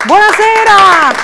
Buonasera!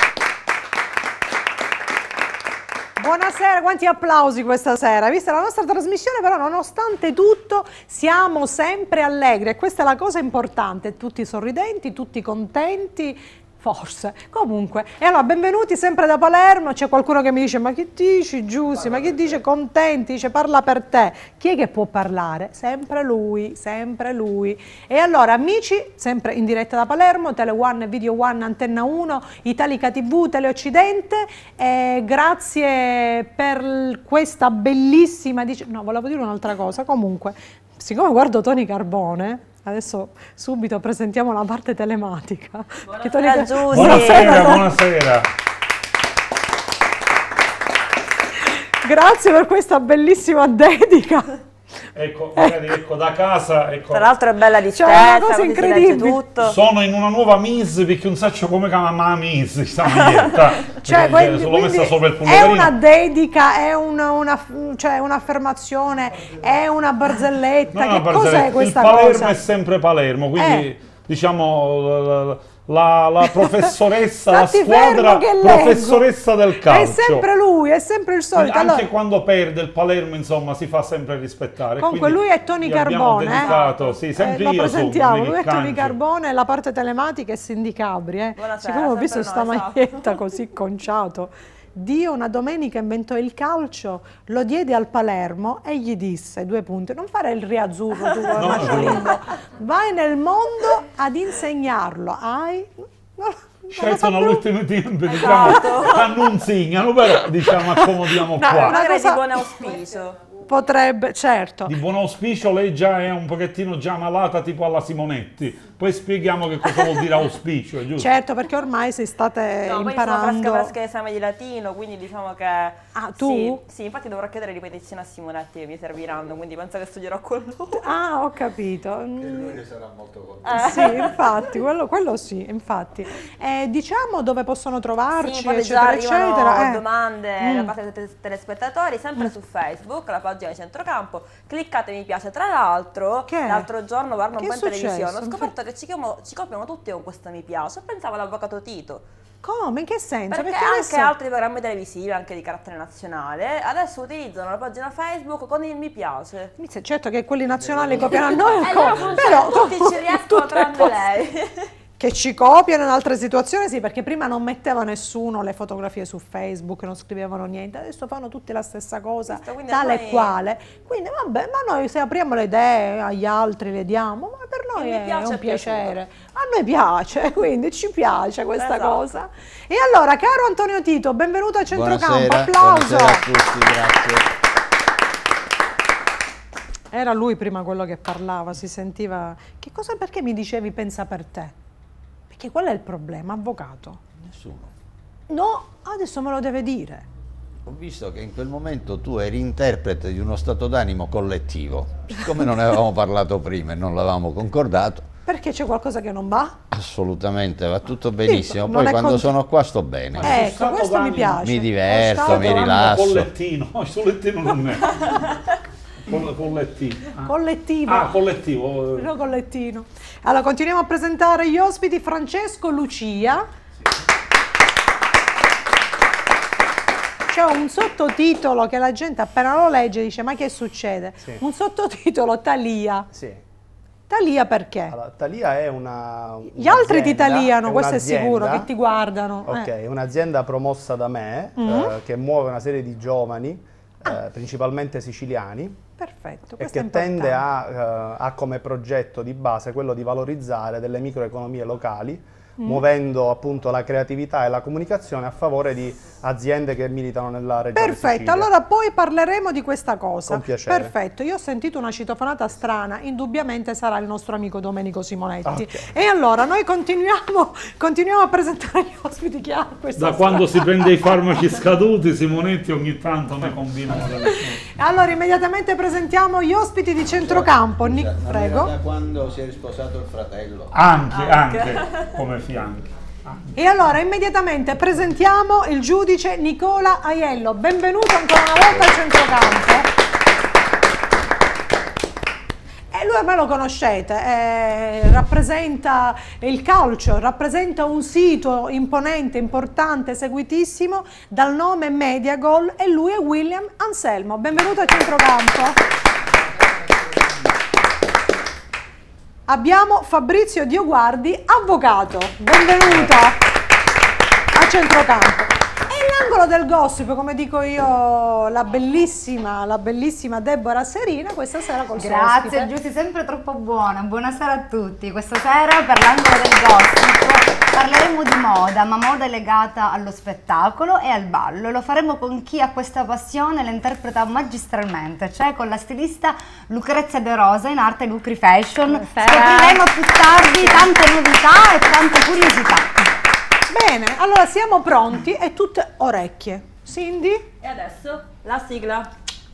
Buonasera, quanti applausi questa sera. Vista la nostra trasmissione, però nonostante tutto siamo sempre allegri e questa è la cosa importante, tutti sorridenti, tutti contenti, forse, comunque. E allora benvenuti sempre da Palermo. C'è qualcuno che mi dice ma che dici Giussi, ma che dice contenti, dice parla per te. Chi è che può parlare? Sempre lui, sempre lui. E allora amici, sempre in diretta da Palermo, Tele One, Video One, Antenna 1, Italica TV, Teleoccidente, grazie per questa bellissima, no volevo dire un'altra cosa, comunque, siccome guardo Tony Carbone, adesso subito presentiamo la parte telematica. Buonasera Giussi. Buonasera, buonasera. Grazie per questa bellissima dedica. Ecco, magari ecco da casa. Ecco. Tra l'altro è bella di Cioè, una cosa incredibile. Tutto. Sono in una nuova Miss perché non so come chiama Miss, sta maglietta. Cioè, l'ho messa sopra il è pulloverino. una dedica, è un'affermazione, è una barzelletta. Che cos'è questa cosa? Il Palermo è sempre Palermo, quindi diciamo la professoressa, la squadra professoressa del calcio. È sempre lui, è sempre il solito. Anche allora, quando perde il Palermo, insomma, si fa sempre rispettare. Comunque lui è Tony Carbone. Dedicato, sì, sempre lo io presentiamo, sono, lui è Tony Carbone, la parte telematica è Cindy Cabri. Siccome ho visto questa maglietta così conciato. Dio una domenica inventò il calcio, lo diede al Palermo e gli disse, 2 punti, non fare il riazzurro tu con Maciolingo, vai nel mondo ad insegnarlo. Scelgono all'ultimo tempo, diciamo, non insegnano, però diciamo accomodiamo qua. Magari di buon auspicio. Potrebbe, certo. Di buon auspicio lei già è un pochettino già malata tipo alla Simonetti. Poi spieghiamo che cosa vuol dire auspicio, giusto? Certo, perché ormai sei state imparando. Poi sono esame di latino, quindi diciamo che... Ah, tu? Sì, infatti dovrò chiedere ripetizioni a Simonetti che mi serviranno, quindi penso che studierò con lui. Ah, ho capito. Che lui sarà molto contento. Sì, infatti, quello sì, infatti. Diciamo dove possono trovarci, sì, eccetera, eccetera. Domande da parte dei telespettatori, sempre su Facebook, la pagina di Centrocampo. Cliccate mi piace. Tra l'altro, l'altro giorno guardo un po' in televisione, ho scoperto che ci copiano tutti con questo mi piace. Pensavo all'avvocato Tito. Come? In che senso? Perché anche altri programmi televisivi, anche di carattere nazionale, adesso utilizzano la pagina Facebook con il mi piace. Certo che quelli nazionali copiano a noi, però tutti ci riescono tranne lei. Che ci copiano in altre situazioni, sì, perché prima non metteva nessuno le fotografie su Facebook, non scrivevano niente, adesso fanno tutti la stessa cosa, tale e quale. Quindi vabbè, ma noi se apriamo le idee agli altri le diamo, ma per noi è un piacere. A noi piace, quindi ci piace questa cosa. E allora, caro Antonio Tito, benvenuto a Centrocampo, applauso. Buonasera a tutti, grazie. Era lui prima quello che parlava, si sentiva... Che cosa, perché mi dicevi pensa per te? Perché qual è il problema, avvocato? Nessuno. No, adesso me lo deve dire. Ho visto che in quel momento tu eri interprete di uno stato d'animo collettivo. Siccome non ne avevamo parlato prima e non l'avevamo concordato. Perché c'è qualcosa che non va? Assolutamente, va tutto benissimo. Poi quando sono qua sto bene. Ecco, questo mi piace. Mi diverto, mi rilasso. Collettino, il sollettino non è. Collettivo. Collettivo. Ah, collettivo. No, collettino. Allora, continuiamo a presentare gli ospiti. Francesco Lucia. C'è un sottotitolo che la gente appena lo legge dice ma che succede? Sì. Un sottotitolo Thalia. Sì. Thalia perché? Allora, Thalia è una Gli altri ti taliano, questo è sicuro, che ti guardano. Ok, è un'azienda promossa da me che muove una serie di giovani, principalmente siciliani. Perfetto, e che tende a come progetto di base quello di valorizzare delle microeconomie locali, muovendo appunto la creatività e la comunicazione a favore di aziende che militano nella regione Perfetto, Sicilia. allora poi parleremo di questa cosa. Con piacere. Perfetto, io ho sentito una citofonata strana, indubbiamente sarà il nostro amico Domenico Simonetti. Okay. E allora noi continuiamo a presentare gli ospiti che ha questa Da quando si prende i farmaci scaduti, Simonetti ogni tanto ne combinano. Allora immediatamente presentiamo gli ospiti di Centrocampo. Prego. Da quando si è risposato il fratello. Anche come fianchi. E allora immediatamente presentiamo il giudice Nicola Aiello. Benvenuto ancora una volta a Centrocampo. E lui ormai lo conoscete, rappresenta il calcio, rappresenta un sito imponente, importante, seguitissimo dal nome Mediagol, e lui è William Anselmo. Benvenuto a Centrocampo. Abbiamo Fabrizio Dioguardi, avvocato. Benvenuto a Centrocampo. L'angolo del gossip, come dico io, la bellissima Deborah Serina questa sera col suo ospite. Grazie Giussi, sempre troppo buona. Buonasera a tutti. Questa sera per l'angolo del gossip parleremo di moda, ma moda legata allo spettacolo e al ballo. Lo faremo con chi ha questa passione e la interpreta magistralmente, cioè con la stilista Lucrezia De Rosa, in arte Lucri Fashion. Scopriremo più tardi tante novità e tante curiosità. Bene, allora siamo pronti e tutte orecchie. Cindy? E adesso la sigla.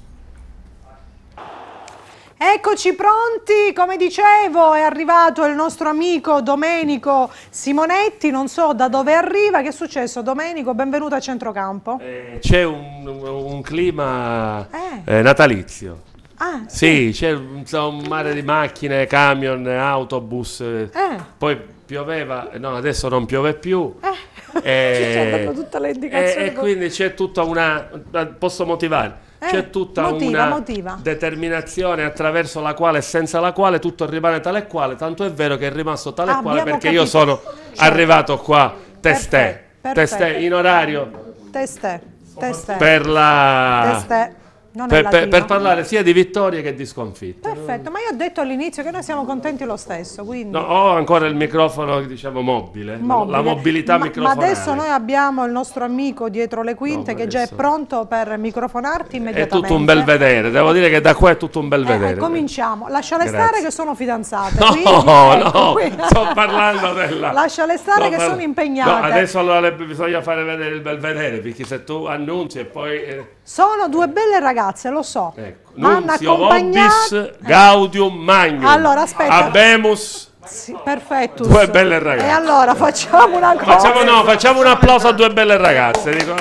Eccoci pronti, come dicevo è arrivato il nostro amico Domenico Simonetti, non so da dove arriva. Che è successo Domenico? Benvenuto a Centrocampo. C'è un clima natalizio. Ah, sì, c'è un mare di macchine, camion, autobus, poi pioveva, no, adesso non piove più. Ci danno tutte le indicazioni. E quindi c'è tutta una... Posso motivare? C'è tutta una determinazione attraverso la quale e senza la quale tutto rimane tale e quale, tanto è vero che è rimasto tale e quale perché io sono arrivato qua testè in orario per la... Per parlare sia di vittorie che di sconfitte. Perfetto, ma io ho detto all'inizio che noi siamo contenti lo stesso, quindi... No, ho ancora il microfono, diciamo, mobile. La mobilità microfonale. Ma adesso noi abbiamo il nostro amico dietro le quinte che già è pronto per microfonarti immediatamente. È tutto un bel vedere, devo dire che da qua è tutto un bel vedere. Cominciamo, lasciale stare che sono fidanzate. No, quindi, sto parlando della... Lasciale stare che sono impegnate. No, adesso allora bisogna fare vedere il bel vedere, perché se tu annunci e poi... Sono due belle ragazze, lo so. Ecco. Nunzio vobis gaudium magnum. Allora, aspetta. Habemus. Sì, perfetto. Due belle ragazze. E allora facciamo una cosa. Facciamo un applauso a due belle ragazze. Dico.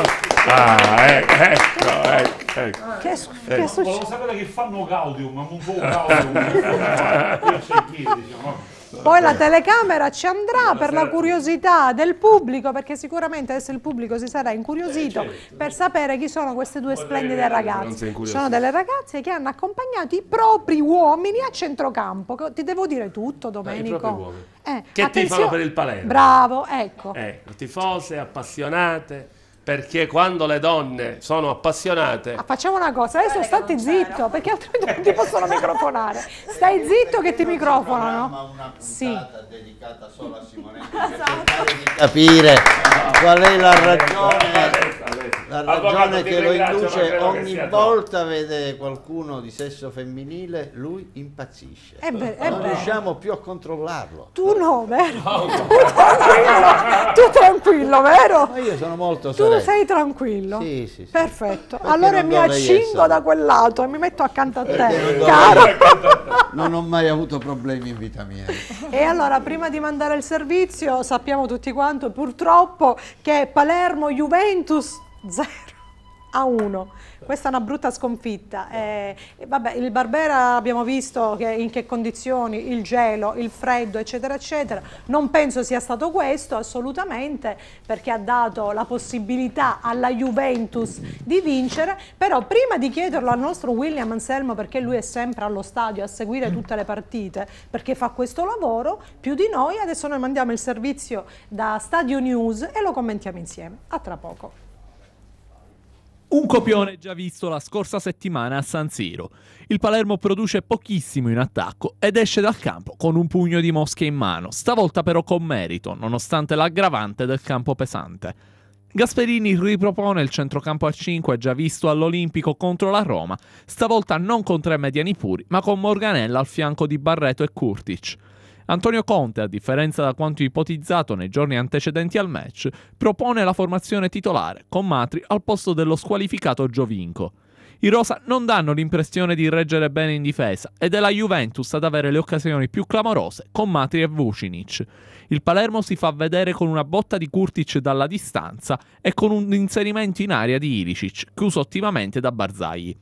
Ecco. Che succede? Volevo sapere che fanno gaudium, ma non può gaudium. Io sentire, diciamo. Poi la telecamera ci andrà per la curiosità del pubblico, perché sicuramente adesso il pubblico si sarà incuriosito per sapere chi sono queste due splendide ragazze. Sono delle ragazze che hanno accompagnato i propri uomini a Centrocampo. Ti devo dire tutto, Domenico. I propri uomini. Che tifano per il Palermo. Bravo, ecco. Tifose, appassionate. Perché quando le donne sono appassionate... Facciamo una cosa, adesso stati zitto, perché altrimenti non ti possono microfonare. Stai zitto che ti microfonano. Ma una puntata dedicata solo a Simonetti per cercare di capire qual è la ragione che lo induce ogni volta vede qualcuno di sesso femminile, lui impazzisce. Non riusciamo più a controllarlo. Tu no, vero? Tu tranquillo, vero? Ma io sono molto sereno. Tu sei tranquillo? Sì. Perfetto. Perché allora mi accingo da quel lato e mi metto accanto a te, caro. Non ho mai avuto problemi in vita mia. E allora, prima di mandare il servizio, sappiamo tutti quanto, purtroppo, che Palermo-Juventus 0-1. Questa è una brutta sconfitta. Vabbè, il Barbera abbiamo visto in che condizioni, il gelo, il freddo, eccetera, eccetera. Non penso sia stato questo, assolutamente, perché ha dato la possibilità alla Juventus di vincere. Però prima di chiederlo al nostro William Anselmo, perché lui è sempre allo stadio a seguire tutte le partite, perché fa questo lavoro più di noi, adesso noi mandiamo il servizio da Stadio News e lo commentiamo insieme. A tra poco. Un copione già visto la scorsa settimana a San Siro. Il Palermo produce pochissimo in attacco ed esce dal campo con un pugno di mosche in mano, stavolta però con merito, nonostante l'aggravante del campo pesante. Gasperini ripropone il centrocampo a 5 già visto all'Olimpico contro la Roma, stavolta non con 3 mediani puri, ma con Morganella al fianco di Barreto e Kurtic. Antonio Conte, a differenza da quanto ipotizzato nei giorni antecedenti al match, propone la formazione titolare, con Matri al posto dello squalificato Giovinco. I rosa non danno l'impressione di reggere bene in difesa ed è la Juventus ad avere le occasioni più clamorose con Matri e Vucinic. Il Palermo si fa vedere con una botta di Kurtic dalla distanza e con un inserimento in area di Ilicic, chiuso ottimamente da Barzagli.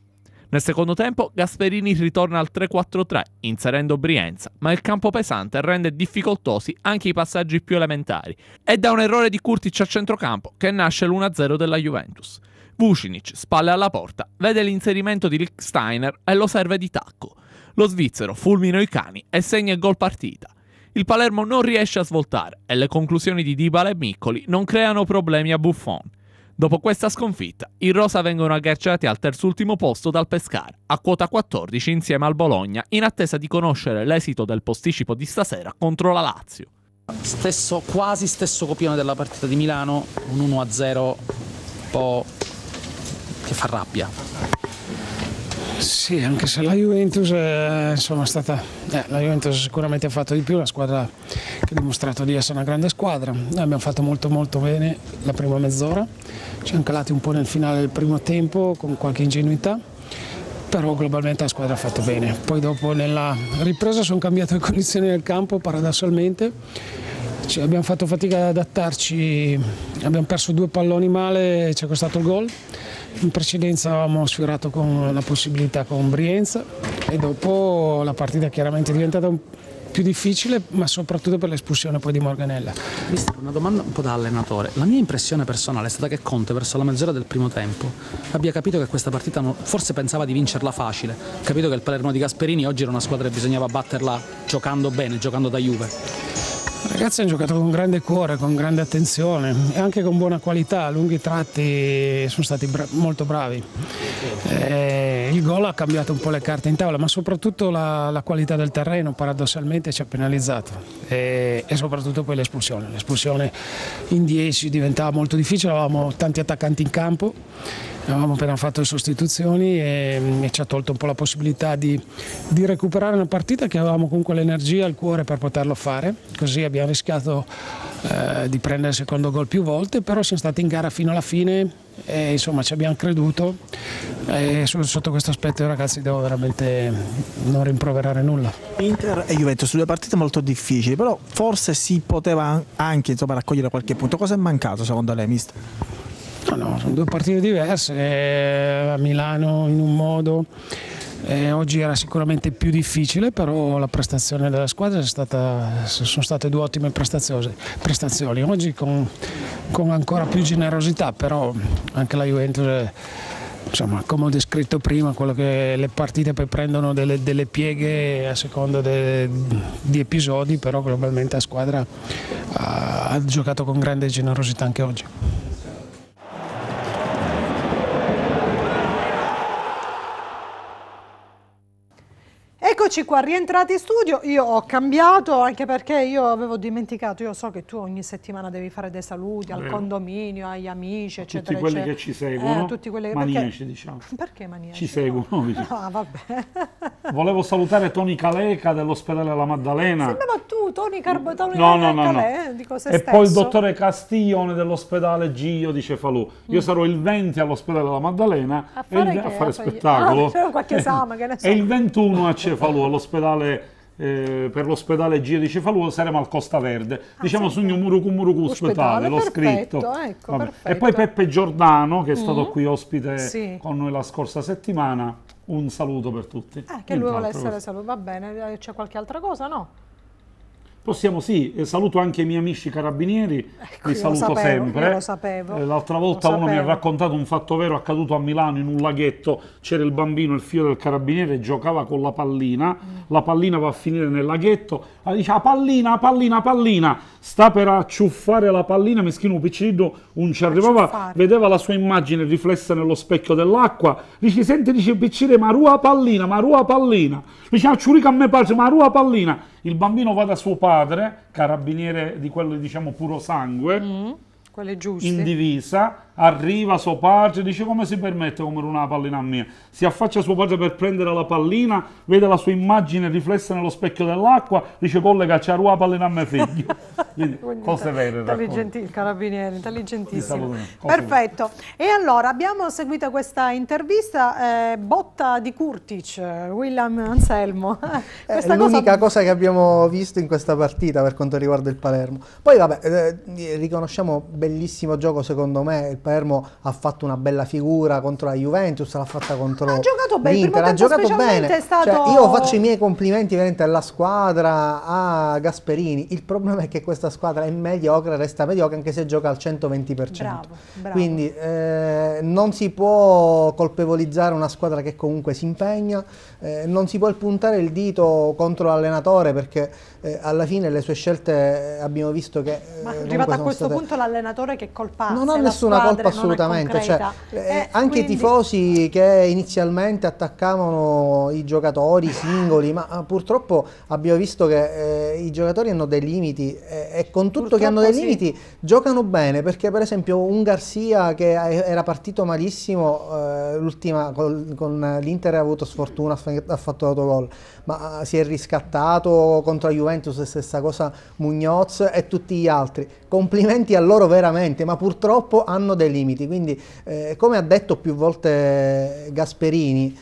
Nel secondo tempo Gasperini ritorna al 3-4-3, inserendo Brienza, ma il campo pesante rende difficoltosi anche i passaggi più elementari. È da un errore di Kurtic a centrocampo che nasce l'1-0 della Juventus. Vucinic, spalle alla porta, vede l'inserimento di Lichtsteiner e lo serve di tacco. Lo svizzero fulmina i cani e segna il gol partita. Il Palermo non riesce a svoltare e le conclusioni di Dybala e Miccoli non creano problemi a Buffon. Dopo questa sconfitta, i rosa vengono agghiacciati al terzultimo posto dal Pescara, a quota 14 insieme al Bologna, in attesa di conoscere l'esito del posticipo di stasera contro la Lazio. Quasi stesso copione della partita di Milano, un 1-0 un po' che fa rabbia. Sì, anche se la Juventus la Juventus sicuramente ha fatto di più, la squadra che ha dimostrato di essere una grande squadra. Noi abbiamo fatto molto bene la prima mezz'ora, ci siamo calati un po' nel finale del primo tempo con qualche ingenuità, però globalmente la squadra ha fatto bene. Poi dopo nella ripresa sono cambiate le condizioni del campo paradossalmente, abbiamo fatto fatica ad adattarci, abbiamo perso 2 palloni male e ci è costato il gol. In precedenza avevamo sfiorato con la possibilità con Brienza e dopo la partita chiaramente è diventata più difficile, ma soprattutto per l'espulsione poi di Morganella. Mister, una domanda un po' da allenatore. La mia impressione personale è stata che Conte verso la mezz'ora del primo tempo abbia capito che questa partita forse pensava di vincerla facile, ha capito che il Palermo di Gasperini oggi era una squadra che bisognava batterla giocando bene, giocando da Juve. I ragazzi hanno giocato con grande cuore, con grande attenzione e anche con buona qualità, a lunghi tratti sono stati molto bravi. Il gol ha cambiato un po' le carte in tavola, ma soprattutto la qualità del terreno paradossalmente ci ha penalizzato e soprattutto poi l'espulsione. L'espulsione in 10 diventava molto difficile, avevamo tanti attaccanti in campo, avevamo appena fatto le sostituzioni e ci ha tolto un po' la possibilità di recuperare una partita che avevamo comunque l'energia e il cuore per poterlo fare, così abbiamo rischiato di prendere il secondo gol più volte, però siamo stati in gara fino alla fine e insomma ci abbiamo creduto e sotto questo aspetto ragazzi devo veramente non rimproverare nulla. Inter e Juventus, 2 partite molto difficili, però forse si poteva anche raccogliere qualche punto. Cosa è mancato secondo lei, mister? No, sono 2 partite diverse, a Milano in un modo, oggi era sicuramente più difficile, però la prestazione della squadra sono state 2 ottime prestazioni, oggi con ancora più generosità, però anche la Juventus, insomma, come ho descritto prima, quello che le partite poi prendono delle pieghe a seconda di episodi, però globalmente la squadra ha giocato con grande generosità anche oggi. Eccoci qua, rientrati in studio. Io ho cambiato anche perché io avevo dimenticato, io so che tu ogni settimana devi fare dei saluti al condominio, agli amici, eccetera. Tutti quelli che ci seguono, tutti quelli maniaci diciamo. Perché maniaci? Ci seguono. Ah, vabbè. Volevo salutare Tony Caleca dell'ospedale La Maddalena. Sembrava tu, Tony Carbotone. No. Dico se e stesso. poi il dottore Castiglione dell'ospedale Gio di Cefalù. Io sarò il 20 all'ospedale La Maddalena a fare spettacolo. Qualche esame, che ne so. E il 21 a Cefalù, all'ospedale per l'ospedale Gio di Cefalù saremo al Costa Verde, diciamo su Murucu ospedale, l'ho scritto. Ecco, perfetto. E poi Peppe Giordano che è stato qui ospite con noi la scorsa settimana, un saluto per tutti. Che lui vuole essere saluto, va bene, c'è qualche altra cosa, no? Possiamo saluto anche i miei amici carabinieri, li saluto sempre. Io lo sapevo. L'altra volta uno mi ha raccontato un fatto vero accaduto a Milano in un laghetto, c'era il bambino, il figlio del carabiniere, giocava con la pallina va a finire nel laghetto, dice pallina, sta per acciuffare la pallina, meschino piccino, non ci arrivava, vedeva la sua immagine riflessa nello specchio dell'acqua, dice senti, dice piccire, marua pallina, dice acciurica a me pace, marua pallina. Il bambino va da suo padre, carabiniere di quello diciamo puro sangue, quelle giuste, in divisa, arriva suo padre, dice come si permette come una pallina mia, si affaccia a suo padre per prendere la pallina, vede la sua immagine riflessa nello specchio dell'acqua, dice collega c'è la pallina a me figlio. Quindi, cose vere. Il carabiniere, intelligentissimo. Perfetto. E allora abbiamo seguito questa intervista, botta di Kurtic, William Anselmo. È l'unica cosa che abbiamo visto in questa partita per quanto riguarda il Palermo. Poi vabbè, riconosciamo bellissimo gioco secondo me, il Palermo ha fatto una bella figura contro la Juventus, l'ha fatta contro l'Inter, ha giocato bene, cioè, io faccio i miei complimenti veramente alla squadra, a Gasperini. Il problema è che questa squadra è mediocre, resta mediocre anche se gioca al 120%. Bravo. Quindi non si può colpevolizzare una squadra che comunque si impegna, non si può puntare il dito contro l'allenatore, perché alla fine le sue scelte abbiamo visto che ma arrivato a questo punto l'allenatore che colpa ha? Non ha nessuna colpa assolutamente, cioè, anche i tifosi che inizialmente attaccavano i giocatori singoli, ma purtroppo abbiamo visto che i giocatori hanno dei limiti, e con tutto purtroppo che hanno dei limiti giocano bene, perché per esempio un Garcia che era partito malissimo, l'ultima con l'Inter ha avuto sfortuna, ha fatto l'autogol, ma si è riscattato contro la Juventus, stessa cosa Muñoz e tutti gli altri. Complimenti a loro veramente, ma purtroppo hanno dei limiti, quindi come ha detto più volte Gasperini,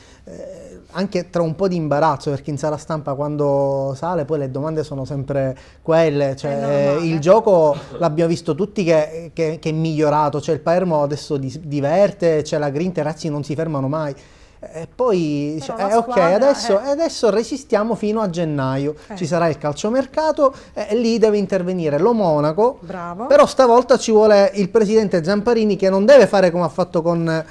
anche tra un po' di imbarazzo, perché in sala stampa quando sale poi le domande sono sempre quelle, cioè, il gioco l'abbiamo visto tutti che è migliorato, cioè il Palermo adesso diverte, c'è la grinta, i ragazzi non si fermano mai. E poi ok, adesso resistiamo fino a gennaio, ci sarà il calciomercato e lì deve intervenire lo Monaco. Bravo. Però stavolta ci vuole il presidente Zamparini, che non deve fare come ha fatto con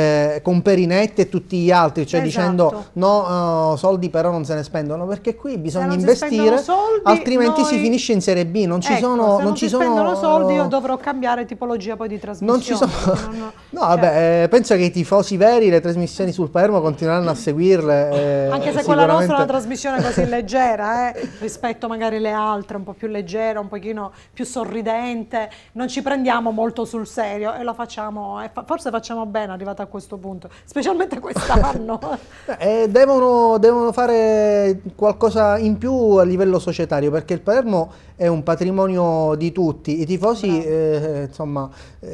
Perinetti e tutti gli altri, cioè dicendo no, soldi però non se ne spendono, perché qui bisogna investire, soldi, altrimenti si finisce in Serie B, non ci sono, se non ci spendono soldi io dovrò cambiare tipologia poi di trasmissione. Non ci sono vabbè, penso che i tifosi veri le trasmissioni sul Palermo continueranno a seguirle, anche se quella nostra è una trasmissione così leggera, rispetto magari alle altre, un po' più leggera, un pochino più sorridente, non ci prendiamo molto sul serio e lo facciamo, forse facciamo bene arrivato a questo punto, specialmente quest'anno. Devono fare qualcosa in più a livello societario, perché il Palermo è un patrimonio di tutti, i tifosi insomma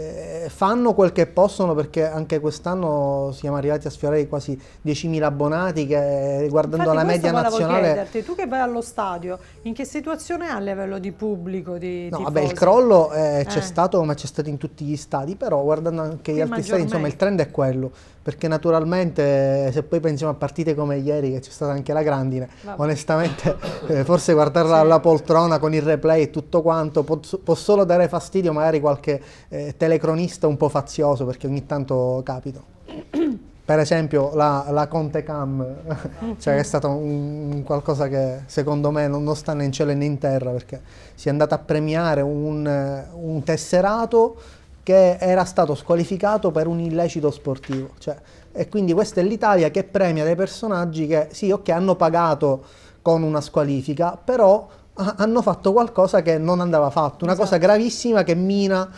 fanno quel che possono, perché anche quest'anno siamo arrivati a sfiorare quasi 10.000 abbonati, che guardando la media nazionale. Chiederti, tu che vai allo stadio, in che situazione è a livello di pubblico, di tifosi? Vabbè, il crollo c'è stato, come c'è stato in tutti gli stadi, però guardando anche gli altri stadi, insomma il trend è quello, perché naturalmente se poi pensiamo a partite come ieri, che c'è stata anche la grandine, onestamente forse guardarla alla poltrona con il replay e tutto quanto può solo dare fastidio magari qualche telecronista un po' fazioso, perché ogni tanto capita. Per esempio la Conte Cam, cioè è stato un qualcosa che secondo me non sta né in cielo né in terra, perché si è andato a premiare un tesserato che era stato squalificato per un illecito sportivo, cioè, e quindi questa è l'Italia che premia dei personaggi che sì, ok, hanno pagato con una squalifica, però hanno fatto qualcosa che non andava fatto, una cosa gravissima che mina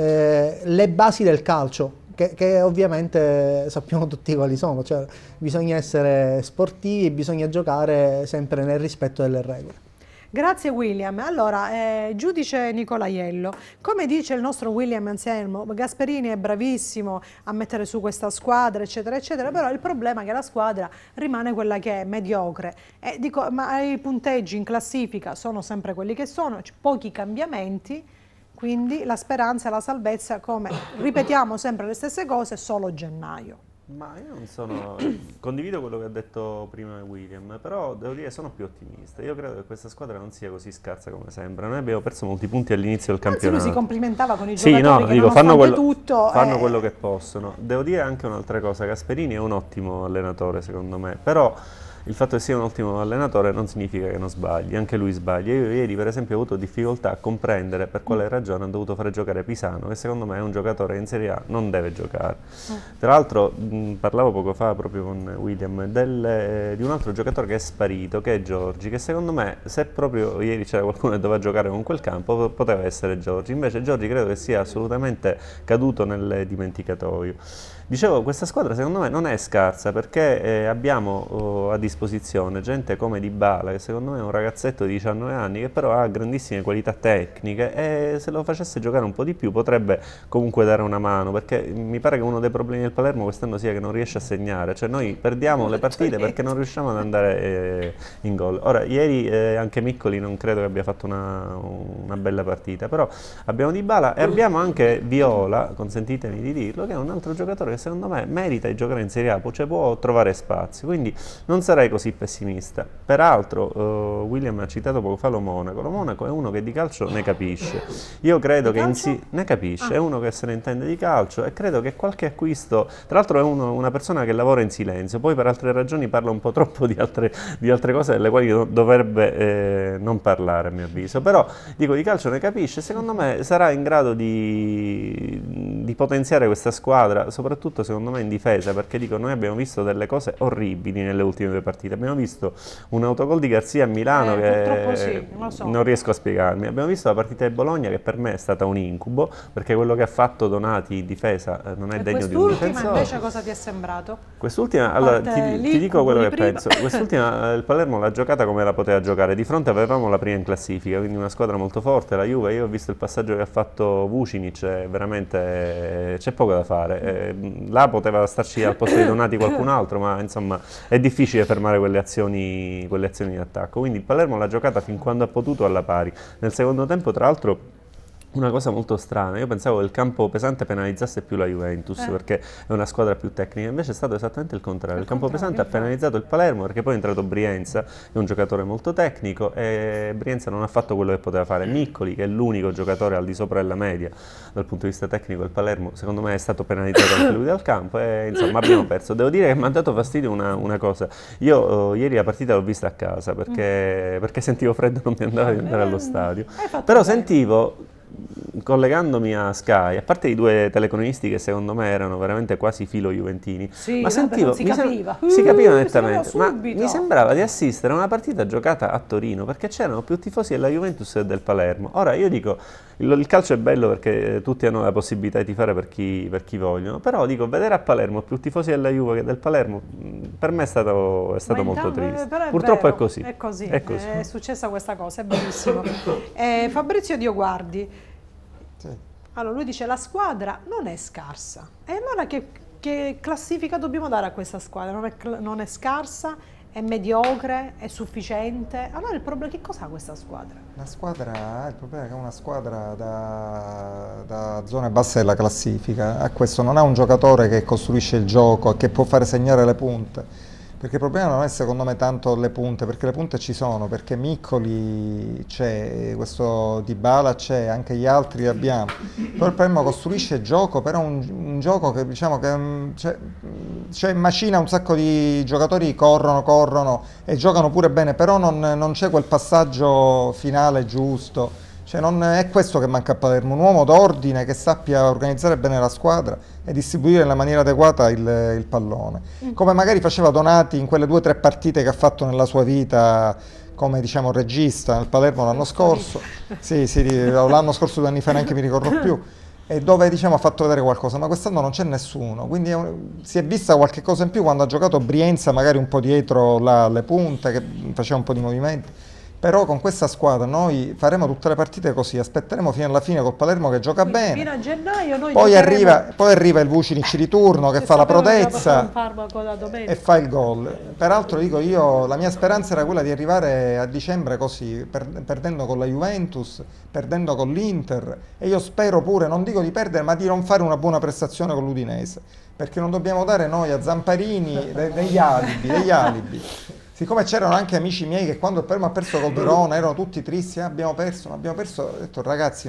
le basi del calcio. Che ovviamente sappiamo tutti quali sono, cioè bisogna essere sportivi, bisogna giocare sempre nel rispetto delle regole. Grazie William. Allora, giudice Nicolaiello, come dice il nostro William Anselmo, Gasperini è bravissimo a mettere su questa squadra, eccetera, eccetera, però il problema è che la squadra rimane quella che è, mediocre. E dico, ma i punteggi in classifica sono sempre quelli che sono, pochi cambiamenti. Quindi la speranza e la salvezza, come ripetiamo sempre le stesse cose, solo gennaio. Ma io non sono... condivido quello che ha detto prima William, però devo dire sono più ottimista. Io credo che questa squadra non sia così scarsa come sembra. Noi abbiamo perso molti punti all'inizio del campionato. Lui si complimentava con i giocatori che dico, fanno quello che possono. Devo dire anche un'altra cosa, Gasperini è un ottimo allenatore secondo me, però... il fatto che sia un ottimo allenatore non significa che non sbagli, anche lui sbaglia. Io ieri per esempio ho avuto difficoltà a comprendere per quale ragione hanno dovuto fare giocare Pisano, che secondo me è un giocatore che in Serie A non deve giocare. Tra l'altro parlavo poco fa proprio con William di un altro giocatore che è sparito, che è Giorgi, che secondo me se proprio ieri c'era qualcuno che doveva giocare con quel campo poteva essere Giorgi, invece Giorgi credo che sia assolutamente caduto nel dimenticatoio. Dicevo, questa squadra secondo me non è scarsa, perché abbiamo a disposizione disposizione gente come Dybala, che secondo me è un ragazzetto di 19 anni, che però ha grandissime qualità tecniche, e se lo facesse giocare un po' di più potrebbe comunque dare una mano, perché mi pare che uno dei problemi del Palermo quest'anno sia che non riesce a segnare, cioè noi perdiamo le partite perché non riusciamo ad andare in gol. Ora, ieri anche Miccoli non credo che abbia fatto una bella partita, però abbiamo Dybala e abbiamo anche Viola, consentitemi di dirlo, che è un altro giocatore che secondo me merita di giocare in Serie A, cioè può trovare spazio, quindi non sarei così pessimista. Peraltro William ha citato poco fa lo Monaco è uno che di calcio ne capisce, io credo che ne capisce, è uno che se ne intende di calcio, e credo che qualche acquisto, tra l'altro è una persona che lavora in silenzio, poi per altre ragioni parla un po' troppo di altre cose delle quali dovrebbe non parlare a mio avviso, però dico di calcio ne capisce, secondo me sarà in grado di potenziare questa squadra, soprattutto secondo me in difesa, perché dico noi abbiamo visto delle cose orribili nelle ultime 2 partite, abbiamo visto un autogol di Garzia a Milano che sì, non, so. Non riesco a spiegarmi, abbiamo visto la partita di Bologna che per me è stata un incubo, perché quello che ha fatto Donati in difesa non è degno di un difensore. Quest'ultima invece cosa ti è sembrato? Quest'ultima, allora ti dico quello che penso, quest'ultima il Palermo l'ha giocata come la poteva giocare, di fronte avevamo la prima in classifica, quindi una squadra molto forte, la Juve, io ho visto il passaggio che ha fatto Vucinic, veramente c'è poco da fare, là poteva starci al posto di Donati qualcun altro, ma insomma è difficile fermare quelle azioni di attacco, quindi il Palermo l'ha giocata fin quando ha potuto alla pari. Nel secondo tempo tra l'altro una cosa molto strana, io pensavo che il campo pesante penalizzasse più la Juventus perché è una squadra più tecnica, invece è stato esattamente il contrario, il campo pesante ha penalizzato il Palermo perché poi è entrato Brienza, è un giocatore molto tecnico e Brienza non ha fatto quello che poteva fare. Miccoli, che è l'unico giocatore al di sopra della media dal punto di vista tecnico, il Palermo secondo me è stato penalizzato anche lui dal campo e insomma abbiamo perso. Devo dire che mi ha dato fastidio una cosa, io ieri la partita l'ho vista a casa perché sentivo freddo e non mi andava di andare allo stadio, però sentivo, collegandomi a Sky, a parte i 2 telecronisti che secondo me erano veramente quasi filo juventini, ma sentivo, si capiva nettamente, ma mi sembrava di assistere a una partita giocata a Torino, perché c'erano più tifosi della Juventus e del Palermo. Ora io dico, il calcio è bello perché tutti hanno la possibilità di tifare per chi vogliono, però dico, vedere a Palermo più tifosi della Juve che del Palermo per me è stato molto triste. Purtroppo vero, è così. È successa questa cosa, è bellissimo. Fabrizio Dioguardi, allora lui dice la squadra non è scarsa, e allora che classifica dobbiamo dare a questa squadra? Non è scarsa, è mediocre, è sufficiente? Allora il problema, che cosa ha questa squadra? Il problema è che è una squadra da zone basse della classifica, a questo non ha un giocatore che costruisce il gioco, che può fare segnare le punte. Perché il problema non è secondo me tanto le punte, perché le punte ci sono, perché Miccoli c'è, questo Dybala c'è, anche gli altri li abbiamo. Però il Palermo costruisce il gioco, però un gioco che diciamo che macina un sacco di giocatori, corrono e giocano pure bene, però non c'è quel passaggio finale giusto. Cioè non è questo che manca a Palermo, un uomo d'ordine che sappia organizzare bene la squadra e distribuire nella maniera adeguata il pallone. Come magari faceva Donati in quelle 2 o 3 partite che ha fatto nella sua vita come diciamo regista nel Palermo l'anno scorso, l'anno scorso 2 anni fa neanche mi ricordo più, e dove diciamo ha fatto vedere qualcosa, ma quest'anno non c'è nessuno, quindi si è vista qualche cosa in più quando ha giocato Brienza magari un po' dietro le punte, che faceva un po' di movimenti. Però con questa squadra noi faremo tutte le partite così, aspetteremo fino alla fine col Palermo che gioca bene. Fino a gennaio noi poi arriva il Vucinic di turno che fa la prodezza e fa il gol. Peraltro dico io, la mia speranza era quella di arrivare a dicembre così, perdendo con la Juventus, perdendo con l'Inter, e io spero pure, non dico di perdere, ma di non fare una buona prestazione con l'Udinese, perché non dobbiamo dare noi a Zamparini degli alibi. Siccome c'erano anche amici miei che quando il Palermo ha perso col Verona erano tutti tristi, abbiamo perso, ho detto ragazzi,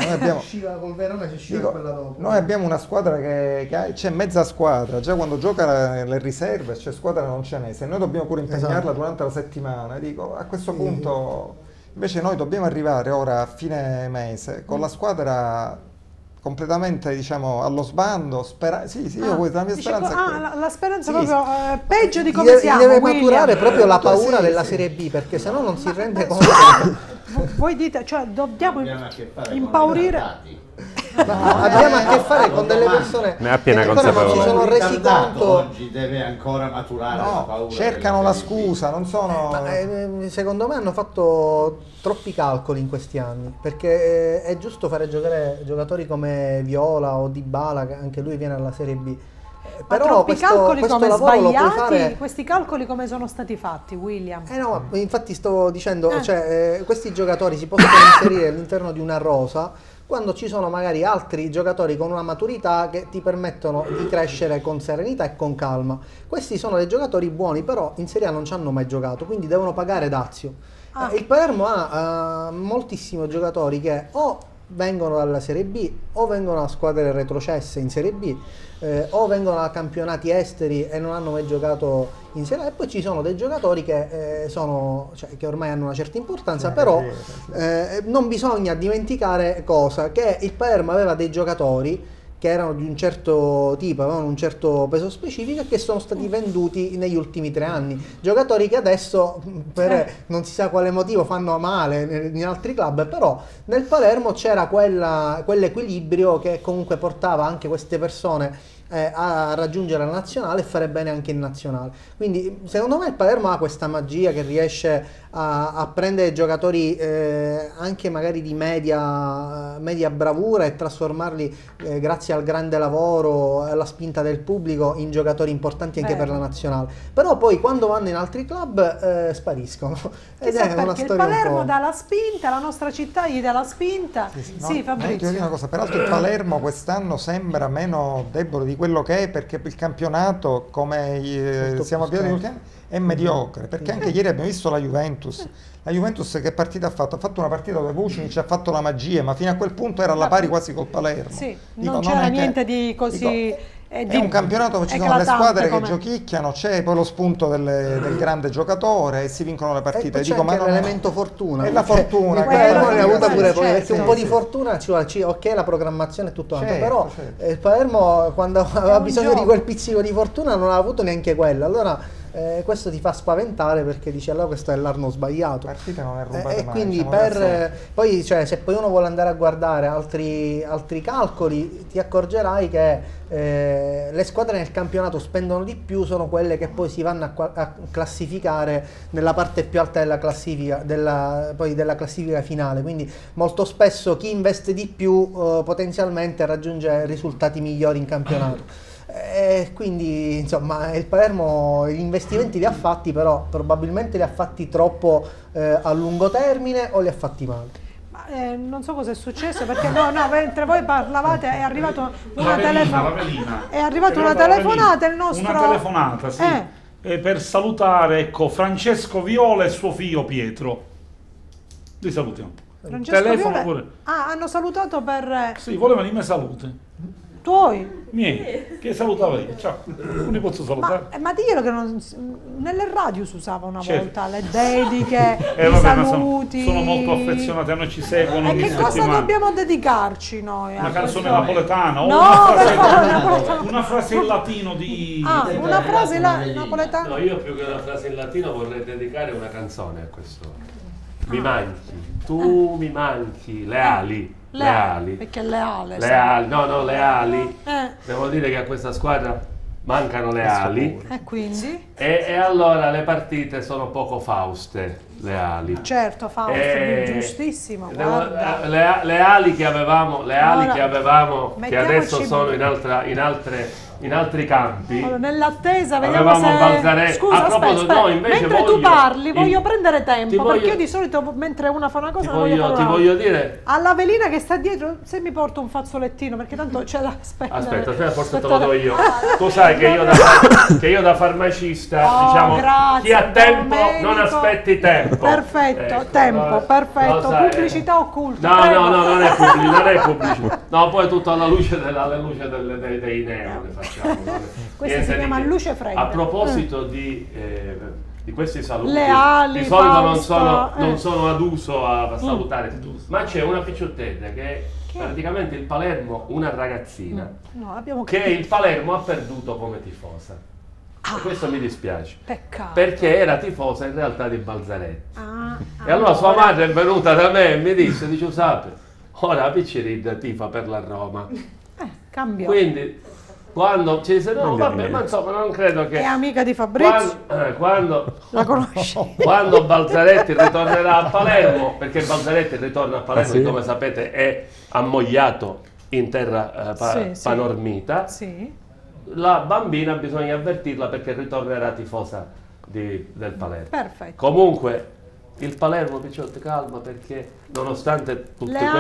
noi abbiamo una squadra che c'è mezza squadra, già quando gioca le riserve c'è squadra non ce n'è, se noi dobbiamo pure impegnarla durante la settimana, dico a questo punto invece noi dobbiamo arrivare ora a fine mese con la squadra completamente diciamo allo sbando, io la mia speranza la speranza proprio peggio di come siamo, deve maturare proprio la paura della Serie B, perché sennò non si rende conto. Voi dite, cioè dobbiamo impaurire Abbiamo a che fare con delle persone ne ha piena che ancora non si sono resi conto. Oggi deve ancora maturare la paura. Cercano la scusa, non sono... Secondo me hanno fatto troppi calcoli in questi anni, perché è giusto fare giocare giocatori come Viola o Dybala, che anche lui viene alla Serie B. Però questo lavoro lo puoi fare... Questi calcoli come sono stati fatti, William? No, infatti sto dicendo, questi giocatori si possono inserire all'interno di una rosa quando ci sono magari altri giocatori con una maturità che ti permettono di crescere con serenità e con calma. Questi sono dei giocatori buoni, però in Serie A non ci hanno mai giocato, quindi devono pagare dazio. Il Palermo ha moltissimi giocatori che o vengono dalla Serie B o vengono da squadre retrocesse in Serie B o vengono da campionati esteri e non hanno mai giocato in Serie A, e poi ci sono dei giocatori che, che ormai hanno una certa importanza, però non bisogna dimenticare che il Palermo aveva dei giocatori che erano di un certo tipo, avevano un certo peso specifico e che sono stati venduti negli ultimi 3 anni. Giocatori che adesso, per non si sa quale motivo, fanno male in altri club, però nel Palermo c'era quell'equilibrio che comunque portava anche queste persone a raggiungere la nazionale e fare bene anche in nazionale. Quindi secondo me il Palermo ha questa magia che riesce a prendere giocatori anche magari di media bravura e trasformarli grazie al grande lavoro e alla spinta del pubblico in giocatori importanti anche per la nazionale. Però poi quando vanno in altri club spariscono. Ed è una storia. Il Palermo dà la spinta, la nostra città gli dà la spinta. Sì, Fabrizio. Ti dire una cosa, peraltro il Palermo quest'anno sembra meno debole di quello che è, perché il campionato, come siamo abituati negli ultimi anni, è mediocre, perché anche ieri abbiamo visto la Juventus che partita ha fatto? Ha fatto una partita dove Vucinic ha fatto la magia, ma fino a quel punto era alla pari quasi col Palermo. Sì, non c'era niente di così... È un campionato dove ci sono le squadre che giochicchiano, c'è poi lo spunto del grande giocatore e si vincono le partite. Dico, ma l'elemento fortuna. È la fortuna. L'ha avuta pure poi, perché un po' di fortuna ci vuole. Ok, la programmazione è tutto quanto, però il Palermo quando aveva bisogno di quel pizzico di fortuna non ha avuto neanche quella. Allora questo ti fa spaventare, perché dici allora questo è l'anno sbagliato. Partita non è rubata e mai, quindi poi se poi uno vuole andare a guardare altri calcoli, ti accorgerai che le squadre nel campionato spendono di più, sono quelle che poi si vanno a classificare nella parte più alta della classifica, della classifica finale, quindi molto spesso chi investe di più potenzialmente raggiunge risultati migliori in campionato. Quindi insomma il Palermo gli investimenti li ha fatti, però probabilmente li ha fatti troppo a lungo termine o li ha fatti male. Non so cosa è successo, perché mentre voi parlavate è arrivata una telefonata, il nostro... Una telefonata, sì, per salutare, ecco, Francesco Viola e suo figlio Pietro. Li salutiamo. Telefono pure. Hanno salutato per... Sì, volevano i miei saluti. Tuoi? Miei, che salutava io. Ciao, non li posso salutare. Ma diglielo che nelle radio si usava una volta le dediche, i saluti. Sono molto affezionati, a noi ci seguono. E che cosa dobbiamo dedicarci noi? Una canzone napoletana? Una frase in latino di... una frase napoletana? No, io più che una frase in latino vorrei dedicare una canzone a questo. Mi manchi, tu mi manchi, leali. Perché leali. Devo dire che a questa squadra mancano le ali. E quindi? E allora le partite sono poco fauste, le ali. Certo, Fausto, giustissimo. Le ali che avevamo, che adesso sono in altri campi. Allora, nell'attesa vediamo se... Balzare... Scusa, aspetta. Mentre tu parli voglio prendere tempo, perché io di solito mentre una fa una cosa ti voglio dire... Alla velina che sta dietro, se mi porto un fazzolettino, perché tanto c'è da aspettare. Aspetta, forse te lo do io. Tu sai che io da farmacista, diciamo, grazie, chi ha tempo Domenico. Non aspetti tempo. Perfetto, ecco, tempo, perfetto. Sai, pubblicità occulta. No, non è pubblicità. No, poi tutto alla luce dei neon. Questa si chiama luce fredda. A proposito di questi saluti, le ali, di solito non sono ad uso a salutare, ma c'è una picciotella che praticamente il Palermo, una ragazzina che il Palermo ha perduto come tifosa. E questo mi dispiace. Peccato. Perché era tifosa in realtà di Balzaretti. E allora sua madre è venuta da me e mi dice, Giuseppe, ora la Picciridda tifa per la Roma. Cambio. Quindi quando ci dice no, vabbè, ma insomma non credo che... È amica di Fabrizio. Quando la conosci? Quando Balzaretti ritornerà a Palermo, perché Balzaretti ritorna a Palermo, che come sapete è ammogliato in terra panormita, la bambina bisogna avvertirla perché ritornerà tifosa del Palermo. Perfetto. Comunque il Palermo, Picciotti, calma, perché nonostante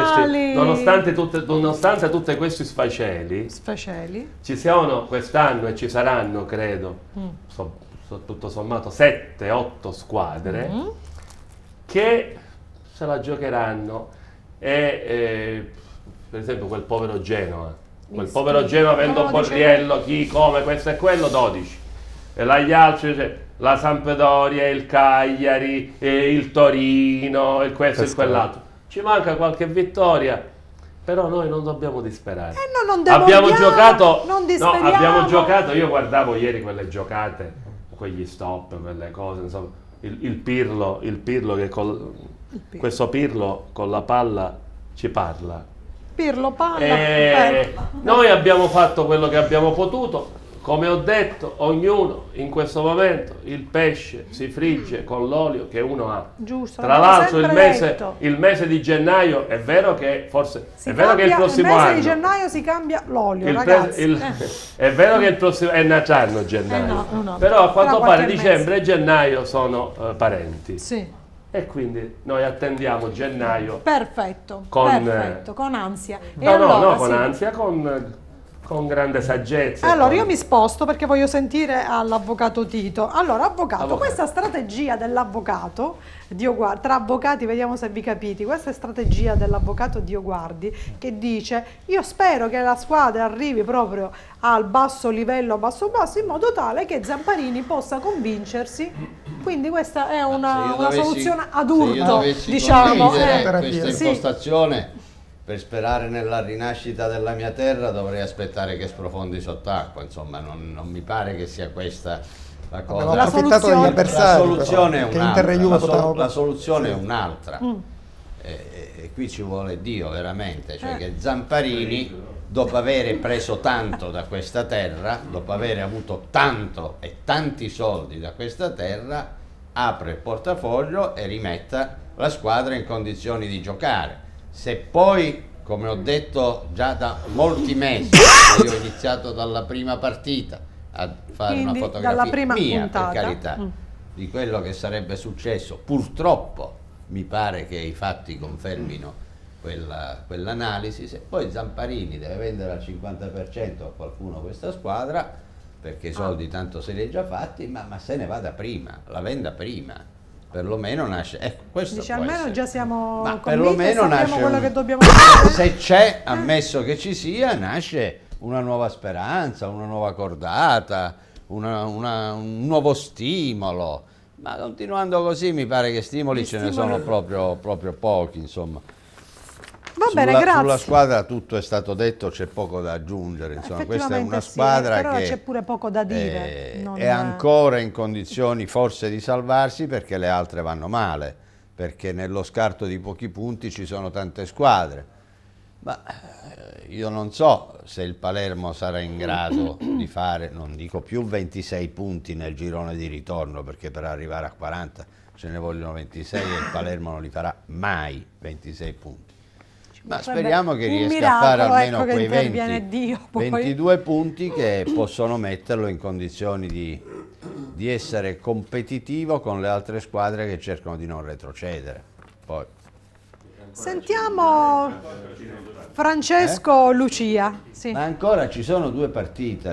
tutti questi sfaceli, ci sono quest'anno e ci saranno, credo, tutto sommato 7-8 squadre che se la giocheranno e per esempio quel povero Genoa, avendo Borriello, chi, come, questo e quello, 12, e là gli altri, la Sampdoria, il Cagliari, il Torino, il questo e quell'altro. Ci manca qualche vittoria, però noi non dobbiamo disperare. Abbiamo giocato, io guardavo ieri quelle giocate, quegli stop, quelle cose, insomma, il Pirlo che questo Pirlo con la palla ci parla. Pirlo palla. Noi abbiamo fatto quello che abbiamo potuto. Come ho detto, ognuno in questo momento il pesce si frigge con l'olio che uno ha. Giusto. Tra l'altro il mese di gennaio è vero che forse è vero che il prossimo anno. Il mese di gennaio si cambia l'olio, ragazzi. È vero che il prossimo è Natale gennaio. Però a quanto pare dicembre e gennaio sono parenti. Sì. E quindi noi attendiamo gennaio. Perfetto. Con ansia. Con ansia, con grande saggezza. Allora io mi sposto perché voglio sentire all'avvocato Tito. Allora, avvocato, questa strategia dell'avvocato Dioguardi, tra avvocati vediamo se vi capite, questa è strategia dell'avvocato Dioguardi che dice: io spero che la squadra arrivi proprio al basso livello, basso in modo tale che Zamparini possa convincersi. Quindi questa è una soluzione ad urto, diciamo. Questa impostazione, per sperare nella rinascita della mia terra dovrei aspettare che sprofondi sott'acqua, insomma non mi pare che sia questa la cosa. La soluzione è un'altra. E qui ci vuole Dio veramente, cioè che Zamparini, dopo aver preso tanto da questa terra, dopo aver avuto tanto e tanti soldi da questa terra, apre il portafoglio e rimetta la squadra in condizioni di giocare. Se poi, come ho detto già da molti mesi, io ho iniziato dalla prima partita a fare una fotografia mia, per carità, di quello che sarebbe successo, purtroppo mi pare che i fatti confermino quell'analisi. Se poi Zamparini deve vendere al 50% a qualcuno questa squadra, perché i soldi tanto se li ha già fatti, ma se ne vada prima, la venda prima. Perlomeno nasce, questo dice, almeno essere. Già siamo perlomeno nasce quello che dobbiamo fare. Se c'è, ammesso che ci sia, nasce una nuova speranza, una nuova cordata, un nuovo stimolo. Ma continuando così mi pare che stimoli ce ne sono proprio pochi, insomma. Va bene, grazie. Sulla squadra tutto è stato detto, c'è poco da aggiungere, insomma, questa è una squadra però che c'è pure poco da dire. È ancora in condizioni forse di salvarsi, perché le altre vanno male, perché nello scarto di pochi punti ci sono tante squadre. Ma io non so se il Palermo sarà in grado di fare, non dico più 26 punti nel girone di ritorno, perché per arrivare a 40 ce ne vogliono 26 e il Palermo non li farà mai 26 punti. Ma speriamo che riesca a fare almeno quei 22 punti che possono metterlo in condizioni di essere competitivo con le altre squadre che cercano di non retrocedere. Poi sentiamo Francesco Lucia. Sì. Ma ancora ci sono 2 partite.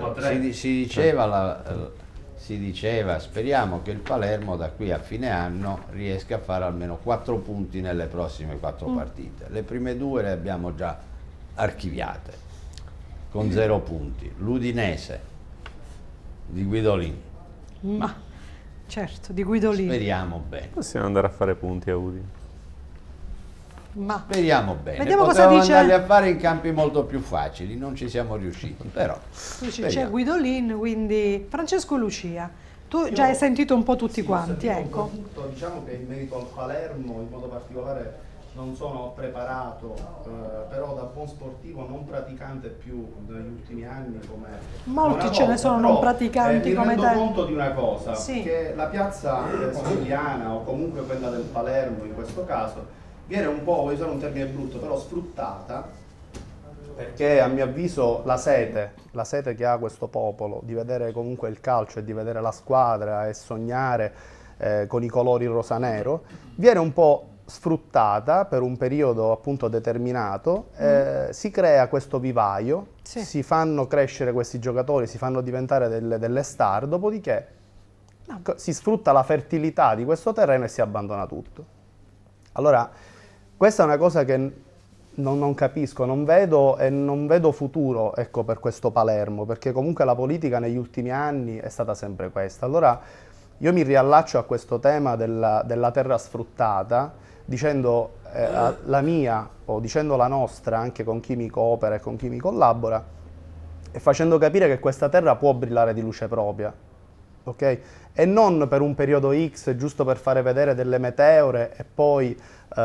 Si diceva, speriamo che il Palermo da qui a fine anno riesca a fare almeno 4 punti nelle prossime 4 partite. Le prime 2 le abbiamo già archiviate, con 0 punti. L'Udinese di Guidolin. Ma certo, di Guidolin. Speriamo bene. Possiamo andare a fare punti a Udine. Ma speriamo bene. Vediamo cosa dice. Andarli a fare in campi molto più facili, non ci siamo riusciti, però c'è Guidolin, quindi Francesco Lucia, tu già hai sentito un po' tutti quanti, ecco. Diciamo che in merito al Palermo, in modo particolare non sono preparato, però da buon sportivo non praticante più negli ultimi anni come molti ce ne sono non praticanti come te. Mi rendo conto di una cosa, che la piazza siciliana o comunque quella del Palermo in questo caso viene un po', voglio usare un termine brutto, però sfruttata, perché a mio avviso la sete che ha questo popolo di vedere comunque il calcio e di vedere la squadra e sognare con i colori rosa-nero viene un po' sfruttata per un periodo appunto determinato, si crea questo vivaio, si fanno crescere questi giocatori, si fanno diventare delle star, dopodiché si sfrutta la fertilità di questo terreno e si abbandona tutto. Allora, questa è una cosa che non capisco, non vedo futuro, ecco, per questo Palermo, perché comunque la politica negli ultimi anni è stata sempre questa. Allora, io mi riallaccio a questo tema della terra sfruttata, dicendo la mia o dicendo la nostra anche con chi mi coopera e con chi mi collabora e facendo capire che questa terra può brillare di luce propria, ok? E non per un periodo X giusto per fare vedere delle meteore e poi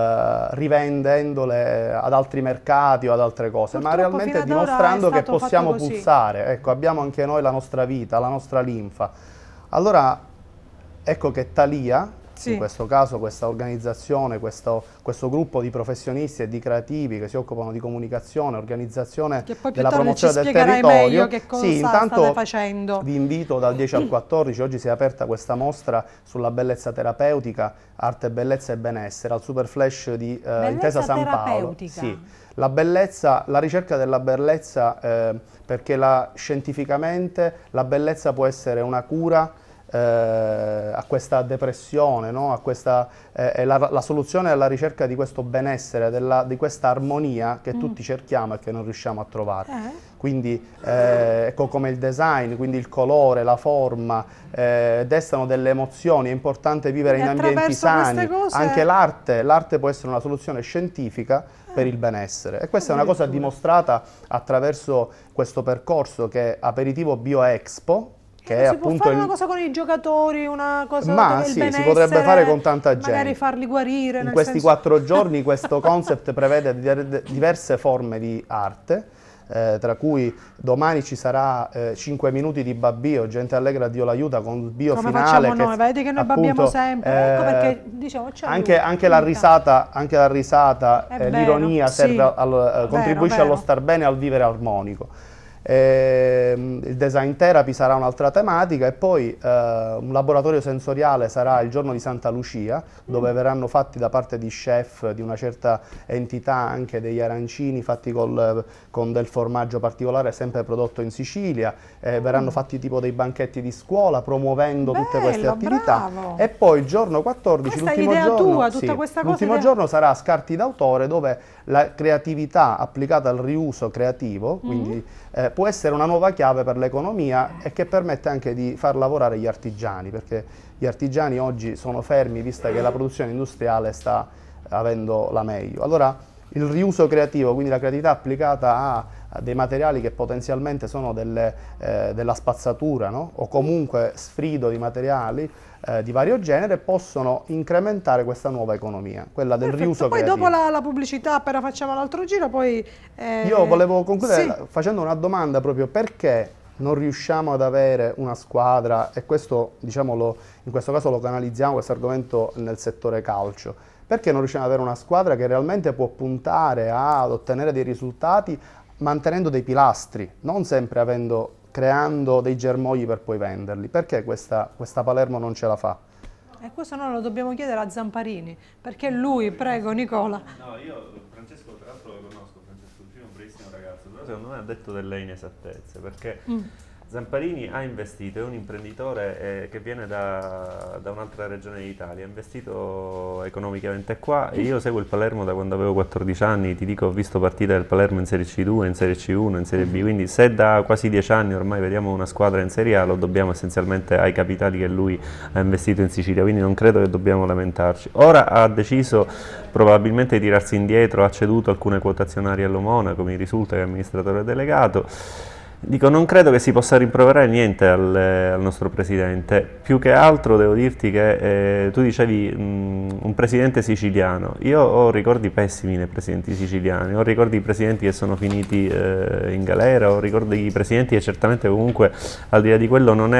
rivendendole ad altri mercati o ad altre cose, ma realmente dimostrando che possiamo pulsare, ecco, abbiamo anche noi la nostra vita, la nostra linfa. Allora ecco che Thalia, in questo caso questa organizzazione, questo gruppo di professionisti e di creativi che si occupano di comunicazione, organizzazione della promozione del territorio. Che cosa intanto facendo. Vi invito dal 10 al 14, oggi si è aperta questa mostra sulla bellezza terapeutica, arte, bellezza e benessere, al Super Flash di Intesa San Paolo. Sì. La bellezza, la ricerca della bellezza, perché scientificamente la bellezza può essere una cura a questa depressione, no? La soluzione è la ricerca di questo benessere, di questa armonia che tutti cerchiamo e che non riusciamo a trovare. Quindi ecco come il design, quindi il colore, la forma, destano delle emozioni, è importante vivere in ambienti sani, anche l'arte può essere una soluzione scientifica per il benessere e questa è una cosa dimostrata attraverso questo percorso che è Aperitivo Bioexpo, che è si può fare una cosa con i giocatori, una cosa ma sì, si potrebbe fare con tanta gente. Magari farli guarire. In questi 4 giorni questo concept prevede diverse forme di arte, tra cui domani ci sarà 5 minuti di babbio, gente allegra Dio l'aiuta con il bio come finale. Come facciamo noi, vedi che noi babbiamo sempre, ecco perché diciamo anche la risata, l'ironia serve contribuisce allo star bene e al vivere armonico. Il design therapy sarà un'altra tematica e poi un laboratorio sensoriale sarà il giorno di Santa Lucia, dove verranno fatti da parte di chef di una certa entità anche degli arancini fatti con del formaggio particolare sempre prodotto in Sicilia, verranno fatti tipo dei banchetti di scuola promuovendo tutte queste attività. Bravo. E poi il giorno 14, l'ultimo giorno sarà Scarti d'autore, dove la creatività applicata al riuso creativo, quindi può essere una nuova chiave per l'economia e che permette anche di far lavorare gli artigiani, perché gli artigiani oggi sono fermi vista che la produzione industriale sta avendo la meglio. Allora il riuso creativo, quindi la creatività applicata a dei materiali che potenzialmente sono della spazzatura, no? O comunque sfrido di materiali di vario genere, possono incrementare questa nuova economia, quella del riuso creativo. Poi dopo la pubblicità, appena facciamo l'altro giro, poi... Io volevo concludere facendo una domanda proprio: perché non riusciamo ad avere una squadra, e questo diciamolo, in questo caso lo canalizziamo questo argomento nel settore calcio, perché non riusciamo ad avere una squadra che realmente può puntare ad ottenere dei risultati mantenendo dei pilastri, non sempre creando dei germogli per poi venderli? Perché questa Palermo non ce la fa? E questo noi lo dobbiamo chiedere a Zamparini, perché lui, prego Nicola. No, io Francesco tra l'altro lo conosco, Francesco Lucino è un bravissimo ragazzo, però secondo me ha detto delle inesattezze, perché Zamparini ha investito, è un imprenditore che viene da un'altra regione d'Italia, ha investito economicamente qua e io seguo il Palermo da quando avevo 14 anni, ti dico ho visto partite del Palermo in Serie C2, in Serie C1, in Serie B, quindi se da quasi 10 anni ormai vediamo una squadra in Serie A lo dobbiamo essenzialmente ai capitali che lui ha investito in Sicilia, quindi non credo che dobbiamo lamentarci. Ora ha deciso probabilmente di tirarsi indietro, ha ceduto alcune quote azionarie all'Omona, come mi risulta che è amministratore delegato. Dico, non credo che si possa rimproverare niente al nostro Presidente, più che altro devo dirti che tu dicevi un Presidente siciliano, io ho ricordi pessimi nei Presidenti siciliani, ho ricordi di Presidenti che sono finiti in galera, ho ricordi di Presidenti che certamente comunque al di là di quello non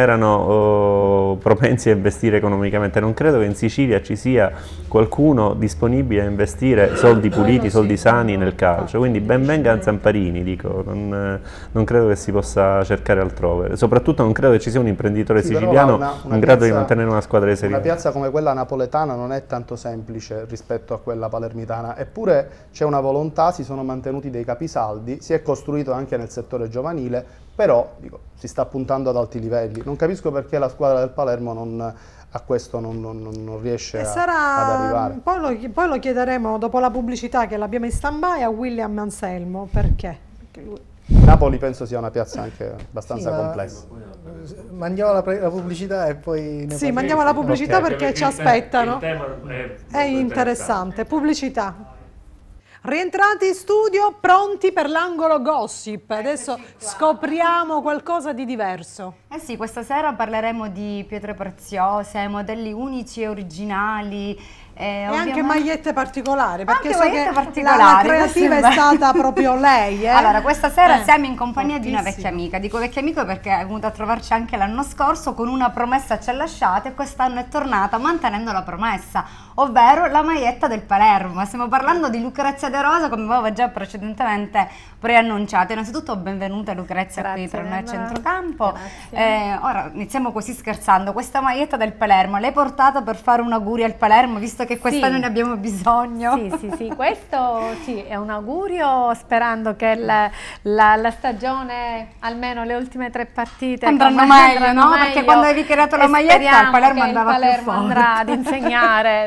erano propensi a investire economicamente, non credo che in Sicilia ci sia qualcuno disponibile a investire soldi puliti, soldi sani nel calcio, quindi ben venga Zamparini, dico, non credo che si possa cercare altrove, soprattutto non credo che ci sia un imprenditore siciliano in grado di mantenere una squadra di Serie A. Una piazza come quella napoletana non è tanto semplice rispetto a quella palermitana, eppure c'è una volontà, si sono mantenuti dei capisaldi, si è costruito anche nel settore giovanile, però dico, si sta puntando ad alti livelli. Non capisco perché la squadra del Palermo a questo non riesce ad arrivare. Poi lo chiederemo dopo la pubblicità, che l'abbiamo in stand-by, a William Anselmo. Perché? Perché lui... Napoli penso sia una piazza anche abbastanza complessa. Mandiamo la pubblicità e poi ne Sì, mandiamo la pubblicità perché ci aspettano. Il tema è interessante. Pubblicità. Rientrati in studio, pronti per l'angolo gossip. Adesso scopriamo qualcosa di diverso. Eh sì, questa sera parleremo di pietre preziose, modelli unici e originali. E anche magliette particolari, perché so che la creativa è stata proprio lei. Allora, questa sera siamo in compagnia di una vecchia amica. Dico vecchia amica perché è venuta a trovarci anche l'anno scorso con una promessa ci ha lasciato e quest'anno è tornata mantenendo la promessa, ovvero la maglietta del Palermo. Stiamo parlando di Lucrezia De Rosa, come avevo già precedentemente preannunciato. Innanzitutto benvenuta Lucrezia qui tra noi a centrocampo. Ora iniziamo così scherzando. Questa maglietta del Palermo l'hai portata per fare un augurio al Palermo, visto che quest'anno ne abbiamo bisogno? Sì, questo sì, è un augurio, sperando che la stagione, almeno le ultime 3 partite andranno meglio, no? Perché quando avevi creato la maglietta il Palermo andava più forte. Andrà ad insegnare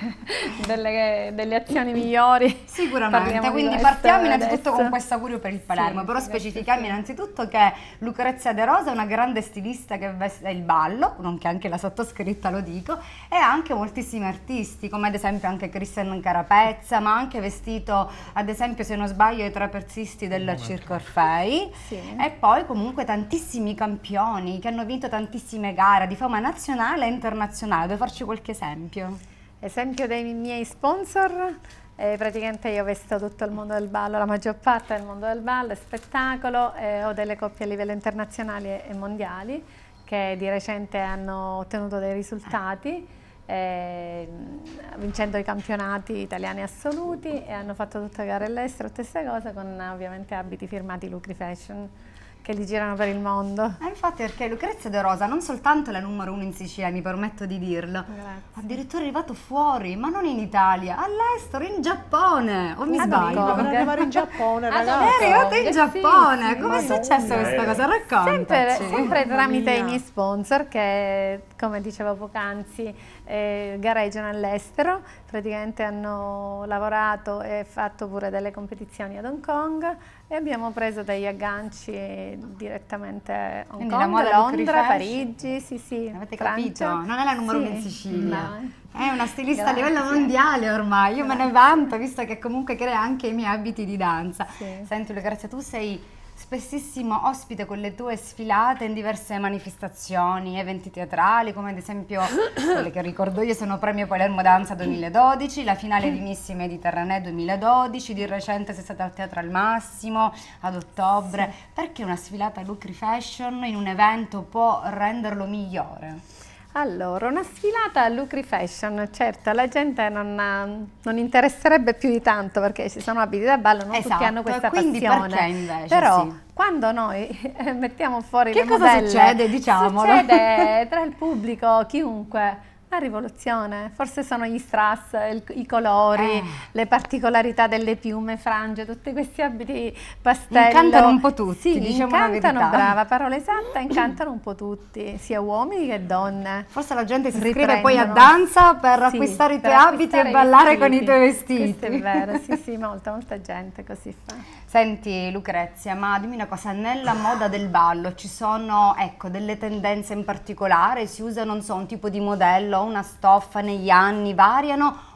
delle azioni migliori. Sicuramente, quindi partiamo innanzitutto con questo augurio per il Palermo, però specifichiamo innanzitutto che Lucrezia De Rosa è una grande stilista che veste il ballo, nonché anche la sottoscritta lo dico, e anche moltissimi artisti, come ad esempio anche Cristian Carapezza, ma ha anche vestito ad esempio, se non sbaglio, i trapezzisti del Circo Orfei, e poi comunque tantissimi campioni che hanno vinto tantissime gare di fama nazionale e internazionale. Devo farci qualche esempio? Esempio dei miei sponsor? Praticamente io vesto tutto il mondo del ballo, la maggior parte del mondo del ballo, è spettacolo, ho delle coppie a livello internazionale e mondiali che di recente hanno ottenuto dei risultati, vincendo i campionati italiani assoluti, e hanno fatto tutte gare all'estero, tutte queste cose, con ovviamente abiti firmati Lucri Fashion, che li girano per il mondo. Infatti, perché Lucrezia De Rosa non soltanto è la numero 1 in Sicilia, mi permetto di dirlo, addirittura è arrivato fuori, ma non in Italia, all'estero, in Giappone, o mi sbaglio? Per arrivare in Giappone, ragazzi. È arrivato in Giappone, come è successa questa cosa? Raccontaci. Sempre tramite i miei sponsor che, come dicevo poc'anzi, gareggiano all'estero, praticamente hanno lavorato e fatto pure delle competizioni ad Hong Kong, e abbiamo preso degli agganci direttamente a Hong Kong, Londra, Parigi, sì. Avete capito? Non è la numero 1 in Sicilia. È una stilista a livello mondiale ormai, io me ne vanto, visto che comunque crea anche i miei abiti di danza. Senti Lucrezia, tu sei spessissimo ospite con le tue sfilate in diverse manifestazioni, eventi teatrali, come ad esempio quelle che ricordo io sono Premio Palermo Danza 2012, la finale di Miss Mediterranee 2012, di recente sei stata al Teatro al Massimo ad ottobre. Perché una sfilata Lucri Fashion in un evento può renderlo migliore? Allora, una sfilata a Lucri Fashion, certo, la gente non interesserebbe più di tanto, perché ci sono abiti da ballo, non tutti hanno questa passione. Perché invece? Però quando noi mettiamo fuori le modelle, modelle, succede, diciamolo? Succede tra il pubblico, chiunque. La rivoluzione, forse sono gli strass, i colori, le particolarità delle piume, frange, tutti questi abiti pastello. Incantano un po' tutti, diciamo la verità. Brava, parola esatta, incantano un po' tutti, sia uomini che donne. Forse la gente si iscrive poi a danza per acquistare i tuoi abiti e ballare con i tuoi vestiti. Questo è vero, sì, molta gente così fa. Senti Lucrezia, ma dimmi una cosa, nella moda del ballo ci sono, ecco, delle tendenze in particolare? Si usa, non so, un tipo di modello, una stoffa negli anni, variano?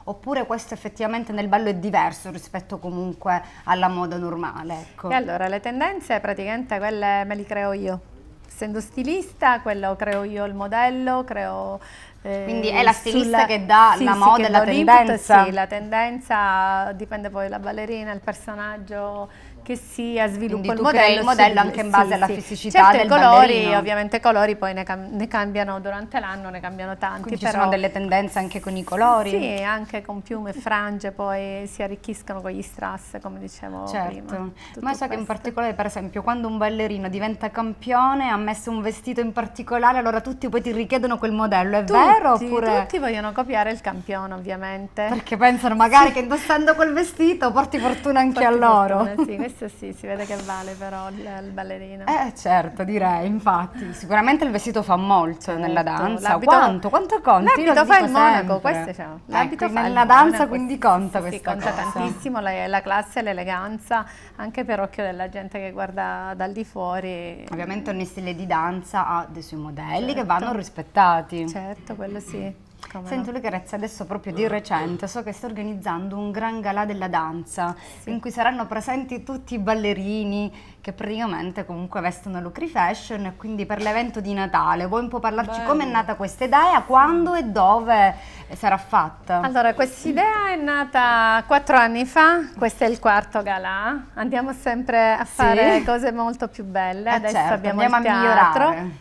oppure questo effettivamente nel ballo è diverso rispetto comunque alla moda normale? Ecco. E allora le tendenze praticamente quelle me le creo io. Essendo stilista, quello creo io il modello, creo... Quindi è la stilista che dà la moda e la tendenza? Sì, la tendenza dipende poi dalla ballerina, il personaggio che sia, sviluppo il modello. Crei il modello anche in base alla fisicità del colori, ovviamente i colori poi ne cambiano durante l'anno, ne cambiano tanti. Quindi ci sono delle tendenze anche con i colori? Sì, anche con piume e frange poi si arricchiscono con gli strass, come dicevo prima. Ma so che in particolare, per esempio, quando un ballerino diventa campione, ha messo un vestito in particolare, allora tutti poi ti richiedono quel modello, è vero? Oppure... Tutti vogliono copiare il campione, ovviamente. Perché pensano magari che indossando quel vestito porti fortuna anche a loro. Sì, questo sì, si vede che vale però il ballerino. Certo, direi, infatti. Sicuramente il vestito fa molto nella danza. Quanto conti? L'abito fa il monaco, questo c'è. L'abito fa nella danza, quindi conta questa cosa. Conta tantissimo la classe e l'eleganza, anche per occhio della gente che guarda dal di fuori. Ovviamente ogni stile di danza ha dei suoi modelli che vanno rispettati. Certo, quello sì. Sento Lucrezia, adesso proprio di recente so che sta organizzando un gran galà della danza in cui saranno presenti tutti i ballerini che praticamente comunque vestono Lucri Fashion, e quindi per l'evento di Natale vuoi un po' parlarci come è nata questa idea, quando e dove sarà fatta? Allora, questa idea è nata 4 anni fa, questo è il 4º galà, andiamo sempre a fare cose molto più belle, adesso abbiamo il teatro.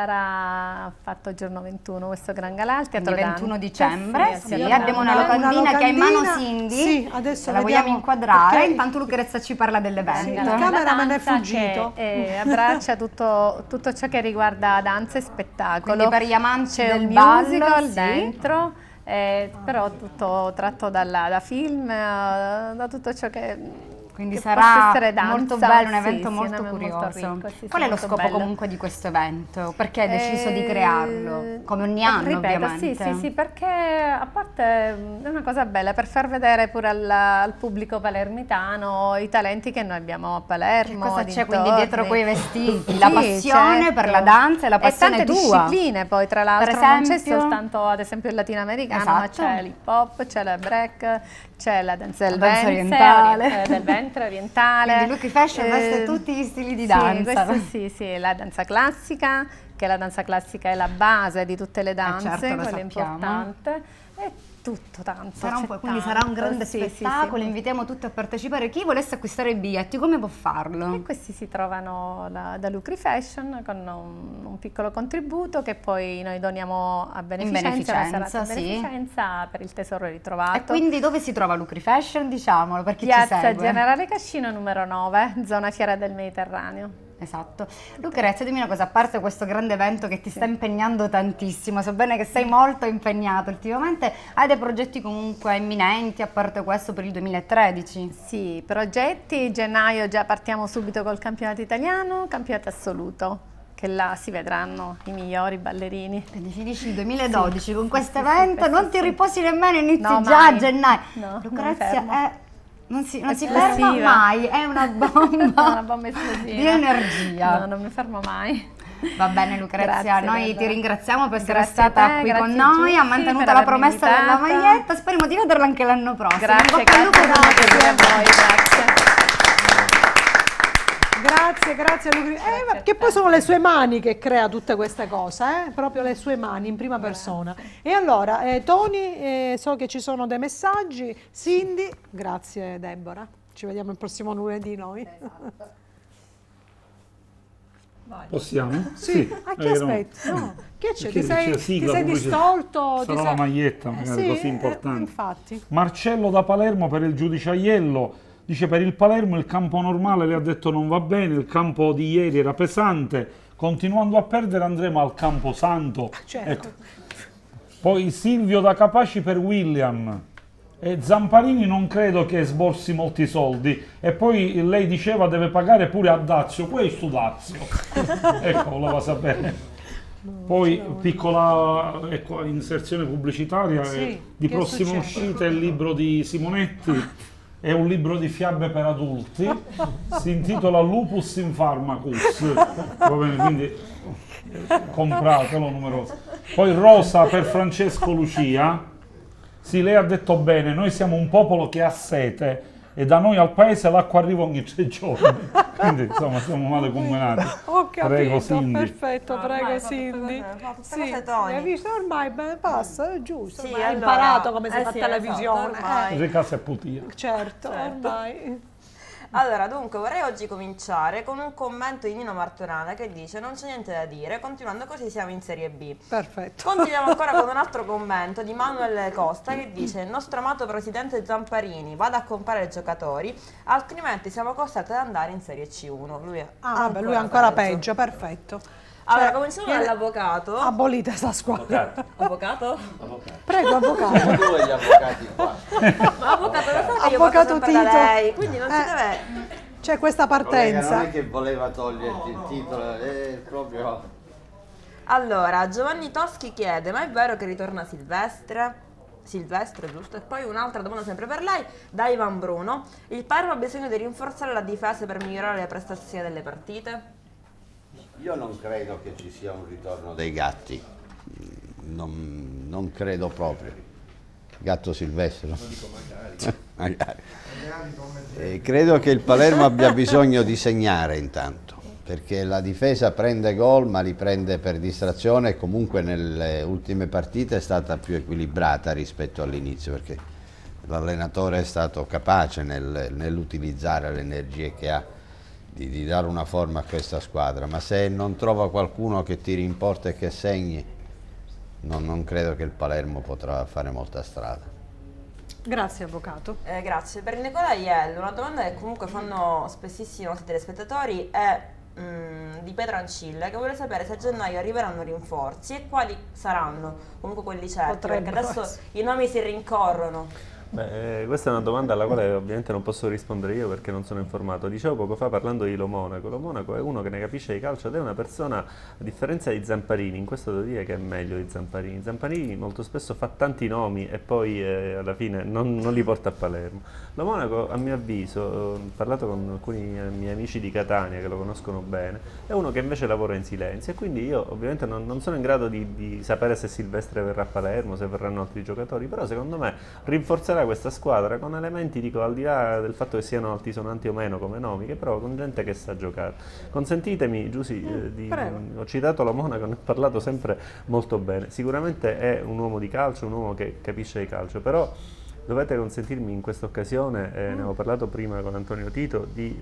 Sarà fatto il giorno 21 questo gran galà al Teatro Dante. 21 dicembre, abbiamo una locandina che è in mano Cindy, adesso la vogliamo inquadrare, intanto Lucrezia ci parla dell'evento. Il cameraman è fuggito. Abbraccia tutto ciò che riguarda danza e spettacolo. Quindi per gli amanti del musical dentro, però tutto tratto da film, da tutto ciò che... Quindi sarà molto bello, un evento molto curioso. Molto ricco, qual è lo scopo comunque di questo evento? Perché hai deciso di crearlo? Come ogni anno, ovviamente. Sì, perché a parte è una cosa bella per far vedere pure al pubblico palermitano i talenti che noi abbiamo a Palermo. Che cosa c'è quindi dietro quei vestiti? La passione per la danza e la passione e tante discipline poi, tra l'altro, non c'è soltanto ad esempio il latinoamericano, ma c'è l'hip hop, c'è la break, c'è la danza del ventre orientale. Quindi Lucri Fashion veste tutti gli stili di danza. Sì, la danza classica, che la danza classica è la base di tutte le danze, quella importante. Tutto tanto. Quindi sarà un grande spettacolo, invitiamo tutti a partecipare. Chi volesse acquistare i biglietti, come può farlo? E questi si trovano da Lucri Fashion con un piccolo contributo che poi noi doniamo a beneficenza, beneficenza per il tesoro ritrovato. E quindi dove si trova Lucri Fashion, diciamolo, per chi Piazza ci segue? Generale Cascino numero 9, zona Fiera del Mediterraneo. Esatto. Lucrezia, dimmi una cosa, a parte questo grande evento che ti sta impegnando tantissimo, so bene che sei molto impegnato ultimamente, hai dei progetti comunque imminenti, a parte questo per il 2013? Sì, progetti, gennaio già partiamo subito col campionato italiano, campionato assoluto, che là si vedranno i migliori ballerini. Quindi finisci il 2012 con questo evento, non ti riposi nemmeno, inizi già a gennaio. No, Lucrezia non si ferma mai, è una bomba esplosiva di energia. No, non mi fermo mai. Va bene Lucrezia, noi ti ringraziamo per essere stata qui con noi, ha mantenuto la promessa della maglietta, speriamo di vederla anche l'anno prossimo. Grazie a voi, grazie. Grazie a Lucri. Che poi sono le sue mani che crea tutte queste cose, proprio le sue mani in prima persona. E allora, Tony, so che ci sono dei messaggi. Cindy, grazie Deborah, ci vediamo il prossimo lunedì noi. Possiamo? Sì. A chi aspetti? No. Che c'è? Ti sei distolto? Sarà la maglietta, magari così importante. Infatti. Marcello da Palermo per il giudice Aiello. Dice per il Palermo il campo normale le ha detto non va bene, il campo di ieri era pesante, continuando a perdere andremo al campo santo. Certo. Ecco. Poi Silvio da Capaci per William. E Zamparini non credo che sborsi molti soldi, e poi lei diceva deve pagare pure a Dazio, questo Dazio. Ecco, voleva sapere. Poi piccola inserzione pubblicitaria, di prossima uscita il libro di Simonetti. È un libro di fiabe per adulti, si intitola Lupus in Pharmacus, va bene, quindi compratelo numeroso. Poi Rosa per Francesco Lucia, Sì, lei ha detto bene, noi siamo un popolo che ha sete e da noi al paese l'acqua arriva ogni 3 giorni, quindi insomma siamo male combinati. Ho capito, prego Cindy. Perfetto, prego Cindy. Sì, hai visto ormai passa, è giusto, sì, hai imparato come si fa sì, televisione. Esatto, Le case a putia. Certo, ormai. Allora, dunque, vorrei oggi cominciare con un commento di Nino Martorana che dice: non c'è niente da dire, continuando così siamo in Serie B. Perfetto. Continuiamo ancora con un altro commento di Manuel Costa che dice: il nostro amato presidente Zamparini vada a comprare giocatori, altrimenti siamo costretti ad andare in Serie C1. Lui è ancora peggio, perfetto. Allora, cominciamo dall'avvocato. Abolite sta squadra. Avvocato? Prego, avvocato. Due gli avvocati qua. Ma avvocato, lo so che io Avvocato voto sempre da Tito. lei, quindi non si deve... C'è questa partenza. Collega, non è che voleva toglierti il titolo, è proprio... Allora, Giovanni Toschi chiede: ma è vero che ritorna Silvestre? Silvestre, giusto? E poi un'altra domanda sempre per lei, da Ivan Bruno: il Palermo ha bisogno di rinforzare la difesa per migliorare le prestazioni delle partite? Io non credo che ci sia un ritorno dei gatti, non credo proprio. Gatto Silvestre, no? Magari. Credo che il Palermo abbia bisogno di segnare intanto, perché la difesa prende gol ma li prende per distrazione e comunque nelle ultime partite è stata più equilibrata rispetto all'inizio, perché l'allenatore è stato capace nell'utilizzare le energie che ha di dare una forma a questa squadra, ma se non trova qualcuno che tiri in porta e che segni, non credo che il Palermo potrà fare molta strada. Grazie avvocato. Grazie. Per Nicola Iello, una domanda che comunque fanno spessissimo i nostri telespettatori è di Petra Ancille, che vuole sapere se a gennaio arriveranno rinforzi e quali saranno, comunque quelli certi, perché adesso i nomi si rincorrono. Beh, questa è una domanda alla quale ovviamente non posso rispondere io perché non sono informato. Dicevo poco fa parlando di Lo Monaco. Lo Monaco è uno che ne capisce di calcio ed è una persona, a differenza di Zamparini, in questo devo dire che è meglio di Zamparini. Zamparini molto spesso fa tanti nomi e poi alla fine non li porta a Palermo. Lo Monaco, a mio avviso, ho parlato con alcuni miei amici di Catania che lo conoscono bene, è uno che invece lavora in silenzio e quindi io ovviamente non sono in grado di sapere se Silvestre verrà a Palermo, se verranno altri giocatori, però secondo me rinforzerà questa squadra con elementi, dico, al di là del fatto che siano altisonanti o meno come nomi, che però con gente che sa giocare. Consentitemi, Giusy, ho citato Lo Monaco, ne ho parlato sempre molto bene. Sicuramente è un uomo di calcio, un uomo che capisce di calcio, però dovete consentirmi in questa occasione, ne avevo parlato prima con Antonio Tito, di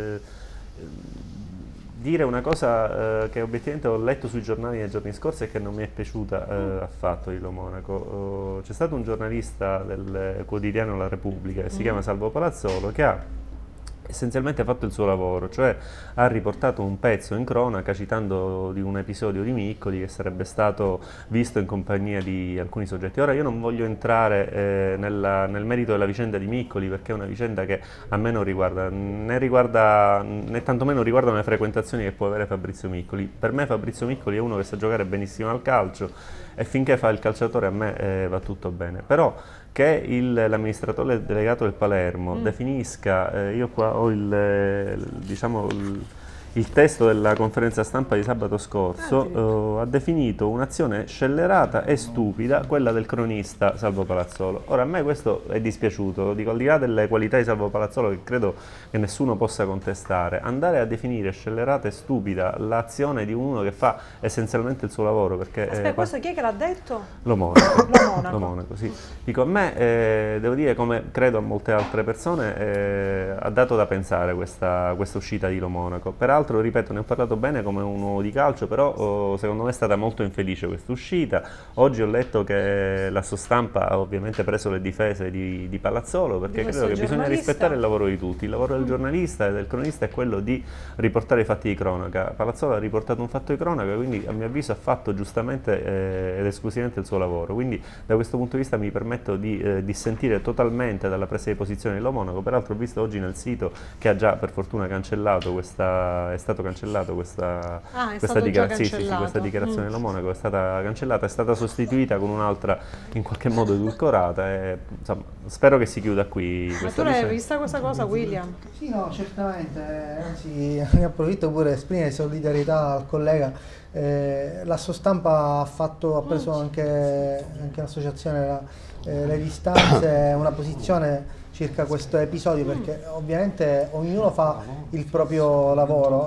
dire una cosa che obiettivamente ho letto sui giornali nei giorni scorsi e che non mi è piaciuta affatto di Lo Monaco. C'è stato un giornalista del quotidiano La Repubblica che si chiama Salvo Palazzolo, che ha essenzialmente fatto il suo lavoro, cioè ha riportato un pezzo in cronaca citando di un episodio di Miccoli che sarebbe stato visto in compagnia di alcuni soggetti. Ora io non voglio entrare nel merito della vicenda di Miccoli, perché è una vicenda che a me non riguarda, né tantomeno riguardano le frequentazioni che può avere Fabrizio Miccoli. Per me Fabrizio Miccoli è uno che sa giocare benissimo al calcio e finché fa il calciatore a me va tutto bene, però che l'amministratore delegato del Palermo definisca, io qua ho il testo della conferenza stampa di sabato scorso, ha definito un'azione scellerata e stupida quella del cronista Salvo Palazzolo. Ora a me questo è dispiaciuto, lo dico al di là delle qualità di Salvo Palazzolo che credo che nessuno possa contestare, andare a definire scellerata e stupida l'azione di uno che fa essenzialmente il suo lavoro, perché... Aspetta, questo chi è che l'ha detto? Lo Monaco. Lo Monaco, sì. Dico, a me, devo dire, come credo a molte altre persone, ha dato da pensare questa uscita di Lo Monaco. Peraltro, ripeto, ne ho parlato bene come un uomo di calcio, però secondo me è stata molto infelice questa uscita. Oggi ho letto che la sua stampa ha ovviamente preso le difese di Palazzolo, perché credo che bisogna rispettare il lavoro di tutti. Il lavoro del giornalista e del cronista è quello di riportare i fatti di cronaca. Palazzolo ha riportato un fatto di cronaca, quindi a mio avviso ha fatto giustamente ed esclusivamente il suo lavoro. Quindi da questo punto di vista mi permetto di dissentire totalmente dalla presa di posizione di Lo Monaco. Peraltro ho visto oggi nel sito che ha già per fortuna cancellato questa è stato cancellato questa dichiarazione della Monaco, è stata cancellata, è stata sostituita con un'altra in qualche modo edulcorata e insomma, spero che si chiuda qui questa tu l'hai vista questa cosa, William? Sì, no, certamente, anzi ne approfitto pure per esprimere solidarietà al collega. La sua stampa ha preso anche l'associazione le distanze, una posizione circa questo episodio, perché ovviamente ognuno fa il proprio lavoro.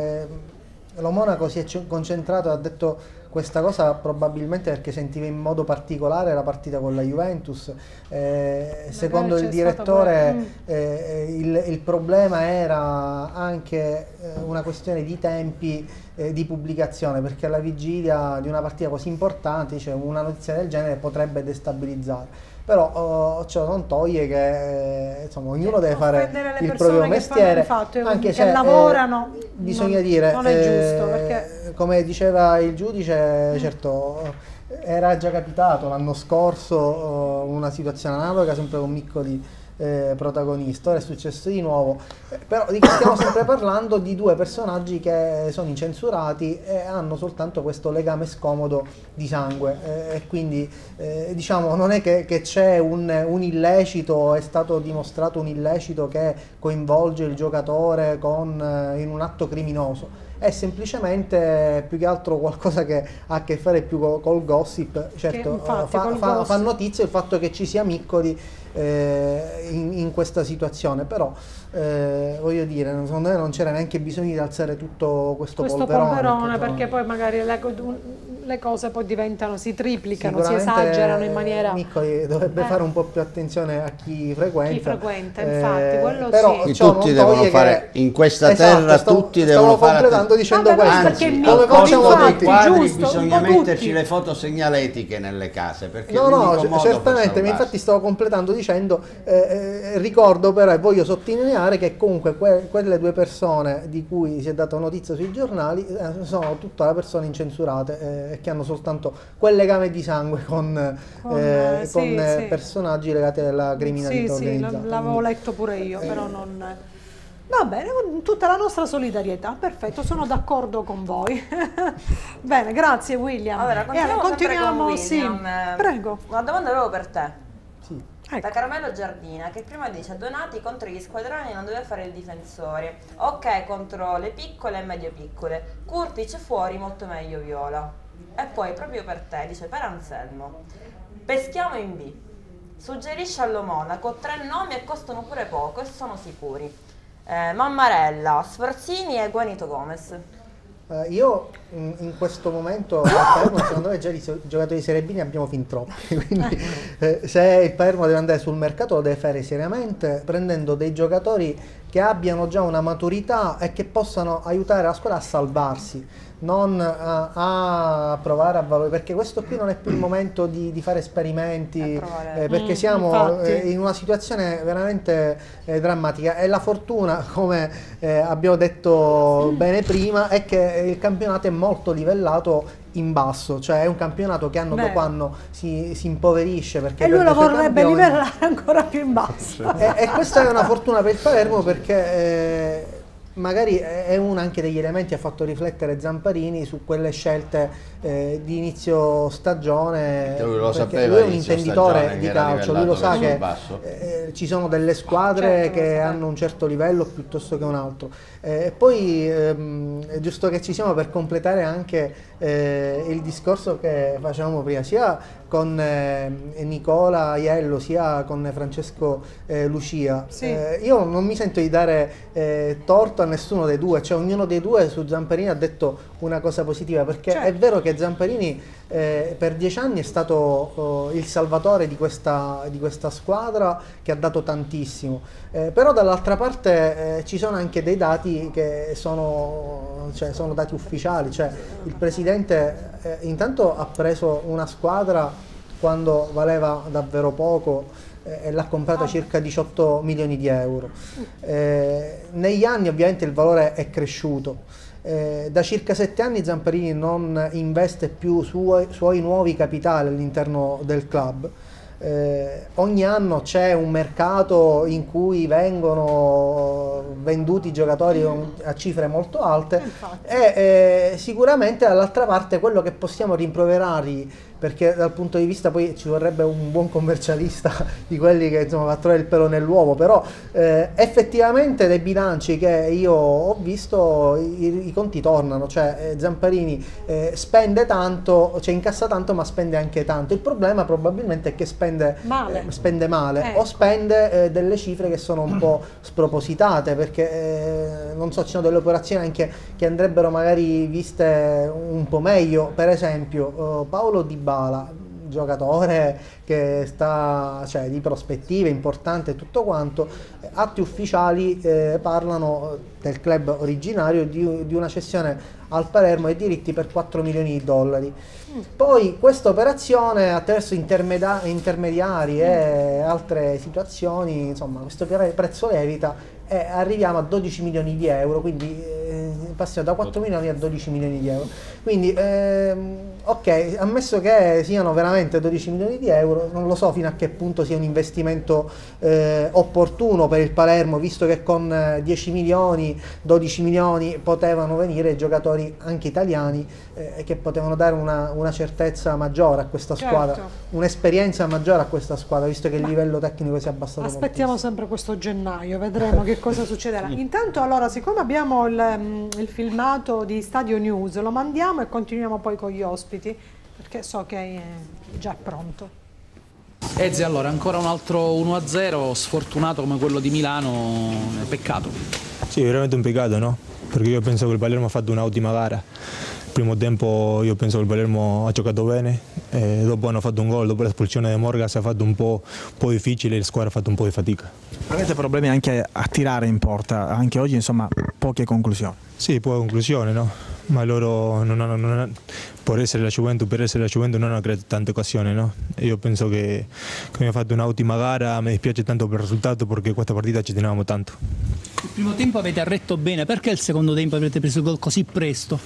Lo Monaco si è concentrato e ha detto questa cosa probabilmente perché sentiva in modo particolare la partita con la Juventus. Secondo il direttore il problema era anche una questione di tempi di pubblicazione, perché alla vigilia di una partita così importante, cioè, una notizia del genere potrebbe destabilizzare. Però ciò non toglie che insomma, ognuno deve fare il proprio mestiere, anche se lavorano, bisogna dire, non è giusto, perché come diceva il giudice, certo era già capitato l'anno scorso una situazione analoga, sempre con Miccoli protagonista. Ora è successo di nuovo, però stiamo sempre parlando di due personaggi che sono incensurati e hanno soltanto questo legame scomodo di sangue, e quindi diciamo non è che c'è un illecito, è stato dimostrato un illecito che coinvolge il giocatore in un atto criminoso, è semplicemente più che altro qualcosa che ha a che fare più col gossip. Certo, fa notizia il fatto che ci sia Miccoli in questa situazione, però voglio dire, secondo me non c'era neanche bisogno di alzare tutto questo polverone, perché poi magari le cose poi si triplicano, si esagerano in maniera... Miccoli dovrebbe fare un po' più attenzione a chi frequenta. Infatti, quello però sì. Tutti devono fare, in questa terra tutti devono fare... Stavo completando dicendo questo. Anzi, al posto dei quadri bisogna metterci le foto segnaletiche nelle case, perché certamente, infatti stavo completando dicendo, ricordo però e voglio sottolineare che comunque quelle due persone di cui si è data notizia sui giornali sono tutte le persone incensurate, che hanno soltanto quel legame di sangue con personaggi legati alla criminalità organizzata. L'avevo letto pure io, però non... Va bene, con tutta la nostra solidarietà, perfetto, sono d'accordo con voi. Bene, grazie William. Allora, continuiamo con William. Sì, prego. Una domanda avevo per te. Sì. Ecco. Da Carmelo Giardina, che prima dice: Donati contro gli squadroni non deve fare il difensore, ok contro le piccole e medio piccole, Kurtic fuori molto meglio Viola. E poi proprio per te, dice per Anselmo, peschiamo in B, suggerisce allo Monaco 3 nomi e costano pure poco e sono sicuri, Mammarella, Sforzini e Guanito Gomez. Io in questo momento secondo me già di giocatori di Serie B ne abbiamo fin troppi, quindi se il Palermo deve andare sul mercato lo deve fare seriamente, prendendo dei giocatori che abbiano già una maturità e che possano aiutare la squadra a salvarsi, non a provare a valore, perché questo qui non è più il momento di fare esperimenti, perché siamo in una situazione veramente drammatica, e la fortuna, come abbiamo detto bene prima, è che il campionato è molto livellato in basso, cioè è un campionato che anno dopo anno si impoverisce, perché e lui lo vorrebbe livellare ancora più in basso, e questa è una fortuna per il Palermo, perché magari è uno anche degli elementi che ha fatto riflettere Zamparini su quelle scelte di inizio stagione, perché lui è un intenditore di calcio, lui lo sa che ci sono delle squadre che hanno un certo livello piuttosto che un altro. E poi è giusto che ci siamo per completare anche il discorso che facevamo prima, sia con Nicola Aiello sia con Francesco Lucia. Io non mi sento di dare torto a nessuno dei due, cioè ognuno dei due su Zamparini ha detto una cosa positiva, perché è vero che Zamparini per 10 anni è stato il salvatore di questa squadra, che ha dato tantissimo, però dall'altra parte ci sono anche dei dati che sono dati ufficiali, cioè il presidente intanto ha preso una squadra quando valeva davvero poco e l'ha comprata circa 18 milioni di euro. Negli anni ovviamente il valore è cresciuto. Da circa 7 anni Zamparini non investe più suoi nuovi capitali all'interno del club. ogni anno c'è un mercato in cui vengono venduti giocatori a cifre molto alte e sicuramente dall'altra parte quello che possiamo rimproverare, perché dal punto di vista poi ci vorrebbe un buon commercialista di quelli che insomma va a trovare il pelo nell'uovo, però effettivamente dai bilanci che io ho visto i conti tornano, cioè Zamparini spende tanto, cioè incassa tanto ma spende anche tanto. Il problema probabilmente è che spende male o spende delle cifre che sono un po' spropositate, perché non so, ci sono delle operazioni anche che andrebbero magari viste un po' meglio. Per esempio Paolo Di Bala, giocatore che sta, cioè, di prospettive importante e tutto quanto, atti ufficiali parlano del club originario di una cessione al Palermo e diritti per 4 milioni di dollari. Poi questa operazione attraverso intermediari e altre situazioni, insomma, questo prezzo lievita e arriviamo a 12 milioni di euro, quindi passiamo da 4 milioni a 12 milioni di euro. Quindi ok, ammesso che siano veramente 12 milioni di euro, non lo so fino a che punto sia un investimento opportuno per il Palermo, visto che con 10 milioni, 12 milioni potevano venire giocatori anche italiani che potevano dare una certezza maggiore a questa squadra, un'esperienza maggiore a questa squadra, visto che il livello tecnico si è abbassato. Aspettiamo sempre questo gennaio, vedremo che cosa succederà. Intanto allora, siccome abbiamo il filmato di Stadio News, lo mandiamo e continuiamo poi con gli ospiti, perché so che è già pronto. Ezio, allora ancora un altro 1-0 sfortunato come quello di Milano, peccato. Sì, veramente un peccato, no? Perché io penso che il Palermo ha fatto un'ottima gara. Il primo tempo io penso che il Palermo ha giocato bene, e dopo hanno fatto un gol, dopo l'espulsione di Morga si è fatto un po' difficile, la squadra ha fatto un po' di fatica. Avete problemi anche a tirare in porta, anche oggi insomma poche conclusioni. Sì, poche conclusioni, no? Ma loro per essere la Juventus non hanno creato tante occasioni, no? E io penso che abbiamo fatto un'ottima gara, mi dispiace tanto per il risultato perché questa partita ci tenevamo tanto. Il primo tempo avete arretto bene, perché il secondo tempo avete preso il gol così presto?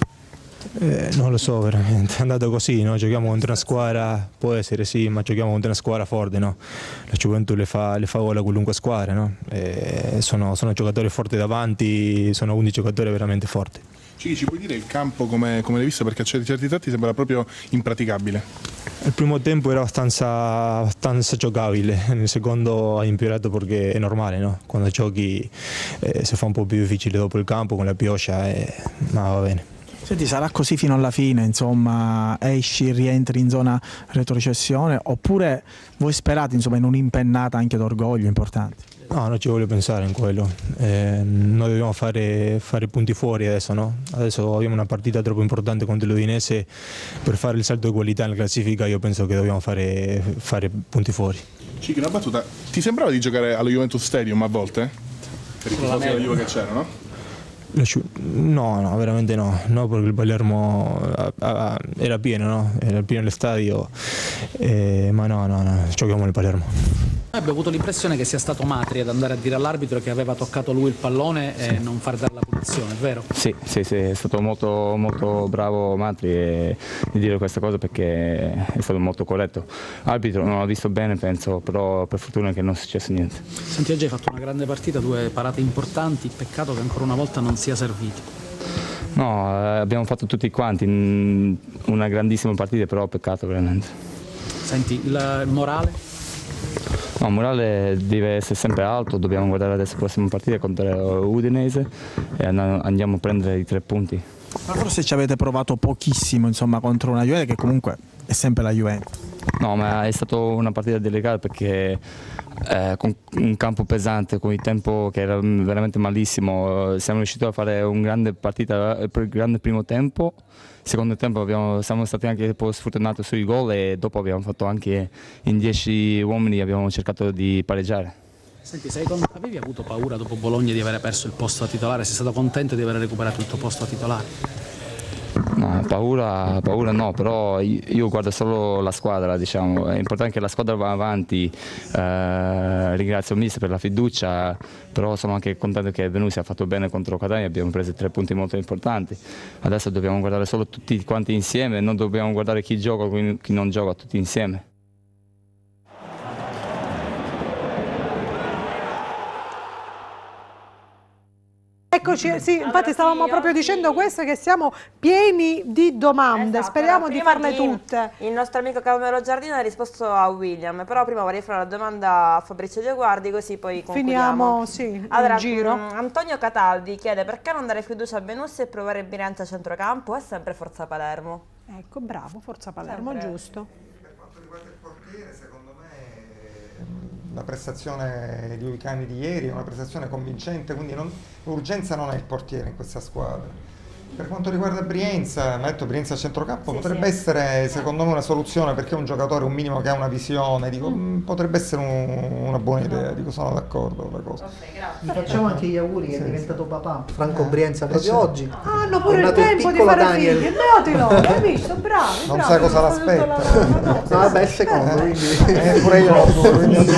Non lo so veramente, è andato così, no? Giochiamo contro una squadra, può essere sì, ma giochiamo contro una squadra forte, no? La Juventus le fa gol a qualunque squadra, no? Sono giocatori forti davanti, sono 11 giocatori veramente forti. Ci puoi dire il campo come l'hai visto? Perché a certi tratti sembra proprio impraticabile. Il primo tempo era abbastanza giocabile, nel secondo ha impiorato perché è normale, no? Quando giochi si fa un po' più difficile dopo il campo con la pioggia, ma va bene. Senti, sarà così fino alla fine, insomma, esci, rientri in zona retrocessione, oppure voi sperate insomma in un'impennata anche d'orgoglio importante? No, non ci voglio pensare in quello, noi dobbiamo fare punti fuori adesso, no? Adesso abbiamo una partita troppo importante contro l'Udinese per fare il salto di qualità nella classifica, io penso che dobbiamo fare punti fuori. Cichi, una battuta, ti sembrava di giocare allo Juventus Stadium a volte? Per i tifosi della Juve che c'erano? No, veramente no, perché il Palermo era pieno, no? Era pieno lo stadio, ma no, giochiamo nel Palermo. Abbiamo avuto l'impressione che sia stato Matri ad andare a dire all'arbitro che aveva toccato lui il pallone e non far dare la punizione, vero? Sì, è stato molto bravo Matri di dire questa cosa perché è stato molto corretto. L'arbitro non l'ha visto bene, penso, però per fortuna che non è successo niente. Senti, oggi hai fatto una grande partita, 2 parate importanti, peccato che ancora una volta non sia servito. No, abbiamo fatto tutti quanti una grandissima partita, però peccato veramente. Senti, il morale? No, il morale deve essere sempre alto, dobbiamo guardare adesso la prossima partita contro Udinese e andiamo a prendere i 3 punti. Ma forse ci avete provato pochissimo, insomma, contro una Juventus che comunque è sempre la Juventus. No, ma è stata una partita delicata perché con un campo pesante, con il tempo che era veramente malissimo, siamo riusciti a fare una grande partita per il grande primo tempo. Secondo tempo siamo stati anche un po' sfortunati sui gol e dopo abbiamo fatto anche in 10 uomini abbiamo cercato di pareggiare. Senti, avevi avuto paura dopo Bologna di aver perso il posto da titolare? Sei stato contento di aver recuperato il tuo posto da titolare? No, paura no, però io guardo solo la squadra, diciamo. È importante che la squadra va avanti, ringrazio il mister per la fiducia, però sono anche contento che Venusi ha fatto bene contro Catania, abbiamo preso 3 punti molto importanti. Adesso dobbiamo guardare solo tutti quanti insieme, non dobbiamo guardare chi gioca o chi non gioca, tutti insieme. Eccoci, sì, infatti stavamo proprio dicendo questo, che siamo pieni di domande, speriamo di farle tutte. Il nostro amico Carmelo Giardino ha risposto a William, però prima vorrei fare una domanda a Fabrizio De Guardi, così poi concludiamo. Finiamo, sì, allora, il giro. Antonio Cataldi chiede perché non dare fiducia a Benussi e provare Brianza a centrocampo, è sempre Forza Palermo. Ecco, bravo, Forza Palermo, sempre. Giusto. Per quanto riguarda il portiere, secondo me la prestazione di Uicani di ieri è una prestazione convincente, quindi l'urgenza non è il portiere in questa squadra. Per quanto riguarda Brienza, mi ha detto Brienza a centrocampo, potrebbe essere secondo me una soluzione, perché è un giocatore un minimo che ha una visione, dico, potrebbe essere una buona idea, dico, sono d'accordo con la cosa. Gli facciamo anche gli auguri che è diventato papà, Franco Brienza proprio oggi. Hanno pure il tempo di fare figli, beatilo, hai visto, bravo. Non sa cosa l'aspetta. No, vabbè, è il secondo, quindi pure io lo so.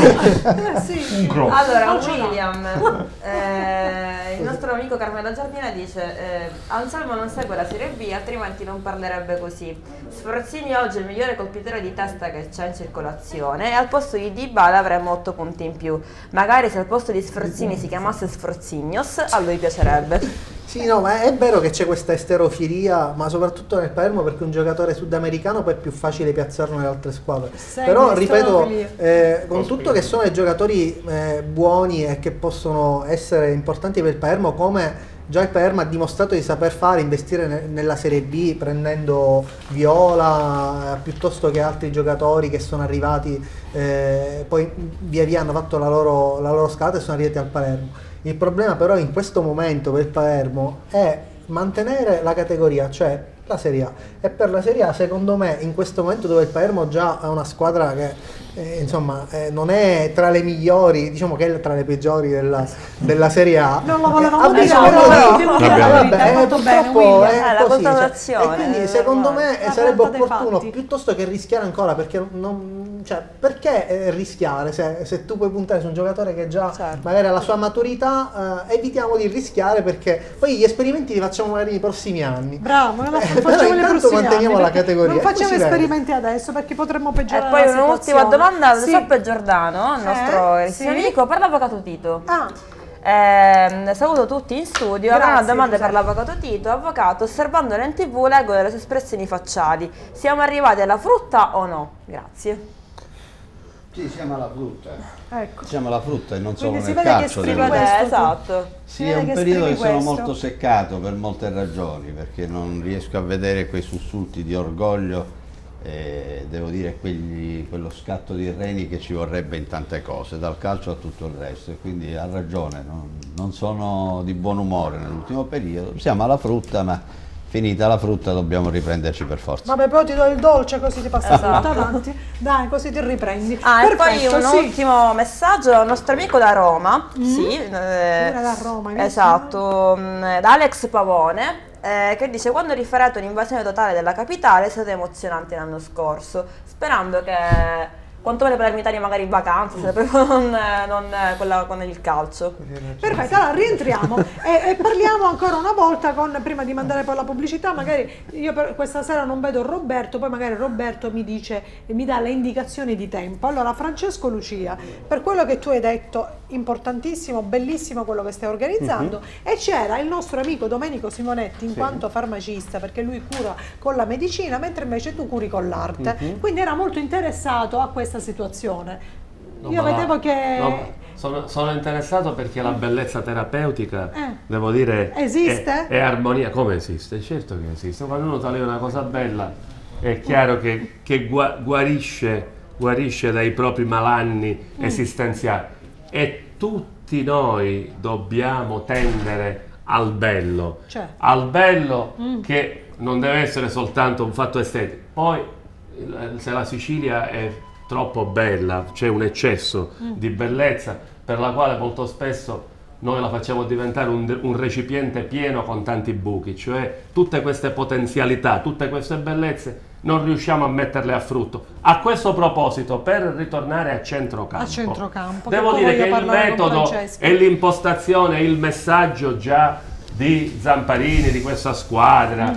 Allora, William, il nostro amico Carmelo Giardina dice Anselmo non segue la Serie B, altrimenti non parlerebbe così. Sforzini oggi è il migliore colpitore di testa che c'è in circolazione e al posto di Dybala avremmo 8 punti in più. Magari se al posto di Sforzini si chiamasse Sforzignos, a lui piacerebbe. Sì, no, ma è vero che c'è questa esterofilia, ma soprattutto nel Palermo, perché un giocatore sudamericano poi è più facile piazzarlo nelle altre squadre. Però, ripeto, con tutto che sono dei giocatori buoni e che possono essere importanti per il Palermo, come già il Palermo ha dimostrato di saper fare, investire nella Serie B prendendo Viola piuttosto che altri giocatori che sono arrivati, poi via via hanno fatto la loro scalata e sono arrivati al Palermo. Il problema però in questo momento per il Palermo è mantenere la categoria, cioè la Serie A. E per la Serie A, secondo me, in questo momento dove il Palermo già ha una squadra che insomma non è tra le migliori, diciamo che è tra le peggiori della Serie A. Non lo volevamo dire, purtroppo è così, cioè, e quindi secondo me sarebbe opportuno, piuttosto che rischiare ancora, perché perché rischiare se tu puoi puntare su un giocatore che già magari ha la sua maturità, evitiamo di rischiare, perché poi gli esperimenti li facciamo magari nei prossimi anni. Bravo, però intanto manteniamo la categoria. Non facciamo esperimenti adesso, perché potremmo peggiorare. E poi un'ultima domanda da Giuseppe Giordano, il nostro amico, per l'avvocato Tito. Saluto tutti in studio. Avrò una domanda per l'avvocato Tito. Avvocato, osservandolo in TV leggo delle sue espressioni facciali. Siamo arrivati alla frutta o no? Grazie. Sì, siamo alla frutta. Ecco. Siamo alla frutta e non solo Quindi nel calcio. Esatto. Sì, è un periodo che sono molto seccato per molte ragioni, perché non riesco a vedere quei sussulti di orgoglio, devo dire quello scatto di reni che ci vorrebbe in tante cose, dal calcio a tutto il resto, e quindi ha ragione, non sono di buon umore nell'ultimo periodo. Siamo alla frutta, ma finita la frutta dobbiamo riprenderci per forza. Vabbè, poi ti do il dolce così ti passa tutto avanti. Dai, così ti riprendi. E poi un ultimo messaggio, il nostro amico da Roma. Da Roma, esatto, da Alex Pavone, che dice: quando rifarete un'invasione totale della capitale siete emozionanti l'anno scorso, sperando che quantomeno per palermitani magari in vacanza, non quella con il calcio. Perfetto, allora rientriamo e parliamo ancora una volta prima di mandare poi la pubblicità. Magari io questa sera non vedo Roberto, poi magari Roberto mi dà le indicazioni di tempo. Allora, Francesco Lucia, per quello che tu hai detto, importantissimo, bellissimo quello che stai organizzando, e c'era il nostro amico Domenico Simonetti in quanto farmacista, perché lui cura con la medicina, mentre invece tu curi con l'arte, quindi era molto interessato a questa situazione. Io vedevo che sono interessato perché la bellezza terapeutica, devo dire, esiste? È armonia. Come esiste? Certo che esiste. Quando uno toglie una cosa bella è chiaro che guarisce dai propri malanni esistenziali, e tutti noi dobbiamo tendere al bello, al bello che non deve essere soltanto un fatto estetico. Poi se la Sicilia è troppo bella, c'è un eccesso di bellezza per la quale molto spesso noi la facciamo diventare un recipiente pieno con tanti buchi, cioè tutte queste potenzialità, tutte queste bellezze non riusciamo a metterle a frutto. A questo proposito, per ritornare a centrocampo, devo dire che il metodo e l'impostazione, il messaggio già di Zamparini, di questa squadra,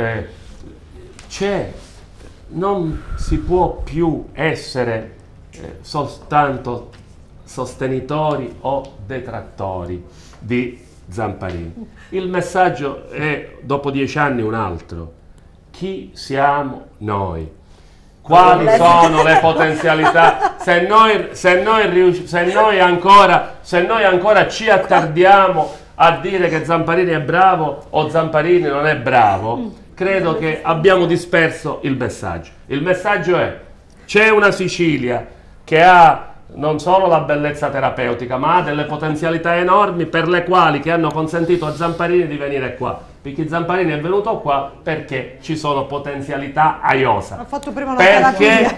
non si può più essere soltanto sostenitori o detrattori di Zamparini. Il messaggio è, dopo 10 anni, un altro. Chi siamo noi? Quali sono le potenzialità? Se noi ancora ci attardiamo a dire che Zamparini è bravo o Zamparini non è bravo, credo che abbiamo disperso il messaggio. Il messaggio è: c'è una Sicilia che ha non solo la bellezza terapeutica, ma ha delle potenzialità enormi per le quali che hanno consentito a Zamparini di venire qua. Perché Zamparini è venuto qua perché ci sono potenzialità a Iosa. Ha fatto prima una terapia.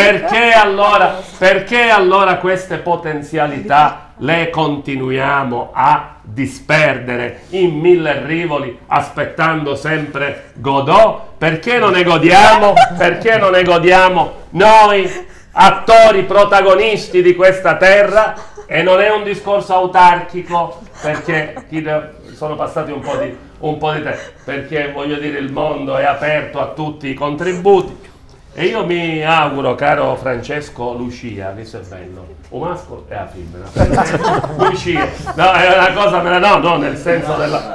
Perché allora queste potenzialità le continuiamo a disperdere in 1000 rivoli aspettando sempre Godot? Perché non ne godiamo? Perché non ne godiamo noi, attori protagonisti di questa terra? E non è un discorso autarchico, perché sono passati un po' di tempo, perché voglio dire il mondo è aperto a tutti i contributi e io mi auguro, caro Francesco Lucia, questo è bello, un maschio e la femmina, Lucia, no, è una cosa, nel senso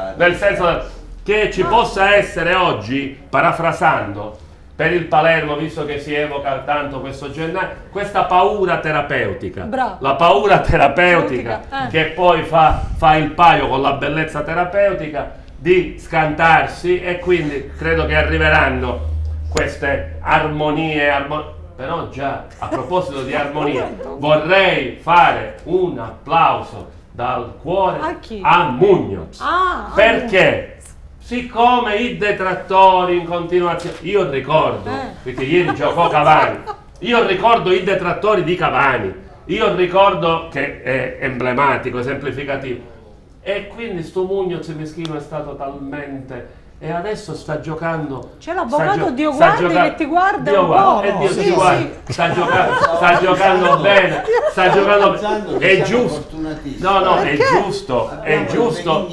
che ci possa essere oggi, parafrasando, per il Palermo, visto che si evoca tanto questo gennaio, questa paura terapeutica. Bravo. La paura terapeutica che poi fa il paio con la bellezza terapeutica di scantarsi, e quindi credo che arriveranno queste armonie. Però già, a proposito di armonia, vorrei fare un applauso dal cuore a Muñoz. Perché? Siccome i detrattori in continuazione, io ricordo, perché ieri giocò Cavani, io ricordo i detrattori di Cavani, io ricordo che è emblematico, esemplificativo, e quindi sto Muñoz meschino è stato talmente... E adesso sta giocando. C'è l'avvocato Dio Guardi che ti guarda un po'. Sta giocando bene. Sta giocando bene. È giusto. No, è giusto. È giusto.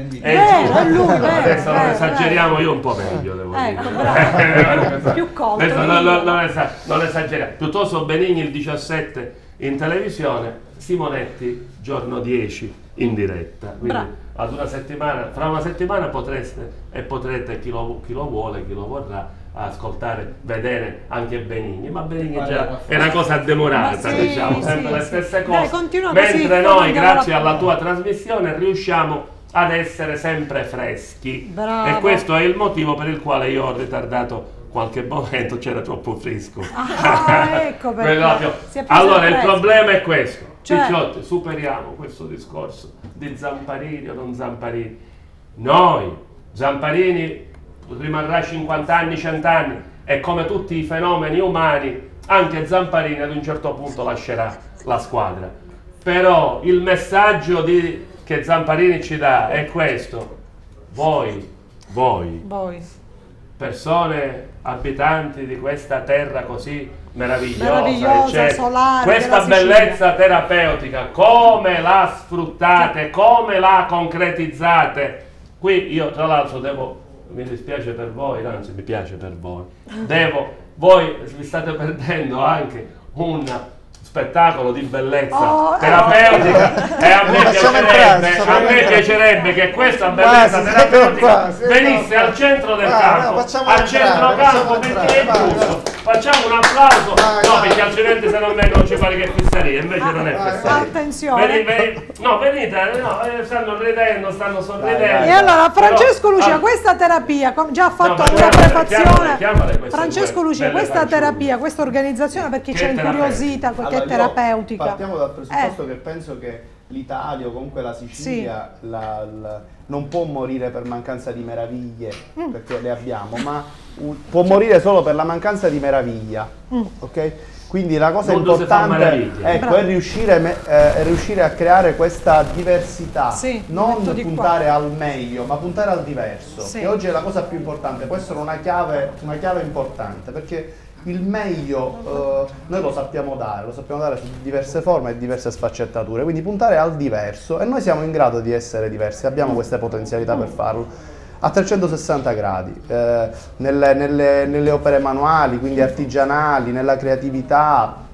Adesso non esageriamo, io un po' meglio, devo dire. Più contro. Non esageriamo. Piuttosto Benigni il 17 in televisione, Simonetti giorno 10 in diretta. Quindi ad una settimana, fra una settimana potrete chi lo vuole, chi lo vorrà, ascoltare, vedere anche Benigni, ma Benigni già è una cosa demorata, diciamo, sempre le stesse cose. Mentre noi, grazie alla tua trasmissione, riusciamo ad essere sempre freschi. Bravo. E questo è il motivo per il quale io ho ritardato qualche momento, c'era troppo fresco. Ecco perché. Allora il problema è questo. Picciotti, superiamo questo discorso di Zamparini o non Zamparini. Noi, Zamparini rimarrà 50 anni, 100 anni, e come tutti i fenomeni umani, anche Zamparini ad un certo punto lascerà la squadra. Però il messaggio che Zamparini ci dà è questo: voi, persone abitanti di questa terra così meravigliosa, solare, questa bellezza terapeutica, come la sfruttate, come la concretizzate? Qui io tra l'altro mi dispiace per voi, anzi mi piace per voi, voi vi state perdendo anche un spettacolo di bellezza terapeutica, e a me piacerebbe che questa bellezza terapeutica venisse al centro del campo, al centrocampo, perché è giusto. Facciamo un applauso, no, perché altrimenti se non vengono ci pare che è fissaria, invece non è fissaria. Attenzione. Venite, stanno ridendo, stanno sorridendo. E allora Francesco Lucia, questa terapia, già ha fatto una prefazione. Francesco Lucia, questa terapia, questa organizzazione, perché c'è incuriosita, perché è terapeutica. Partiamo dal presupposto che penso che l'Italia o comunque la Sicilia non può morire per mancanza di meraviglie, perché le abbiamo, ma può morire solo per la mancanza di meraviglia, ok? Quindi la cosa importante è riuscire a creare questa diversità, non puntare al meglio, ma puntare al diverso, che oggi è la cosa più importante, può essere una chiave importante, perché il meglio noi lo sappiamo dare su diverse forme e diverse sfaccettature, quindi puntare al diverso, e noi siamo in grado di essere diversi, abbiamo queste potenzialità per farlo a 360 gradi, nelle opere manuali, quindi artigianali, nella creatività,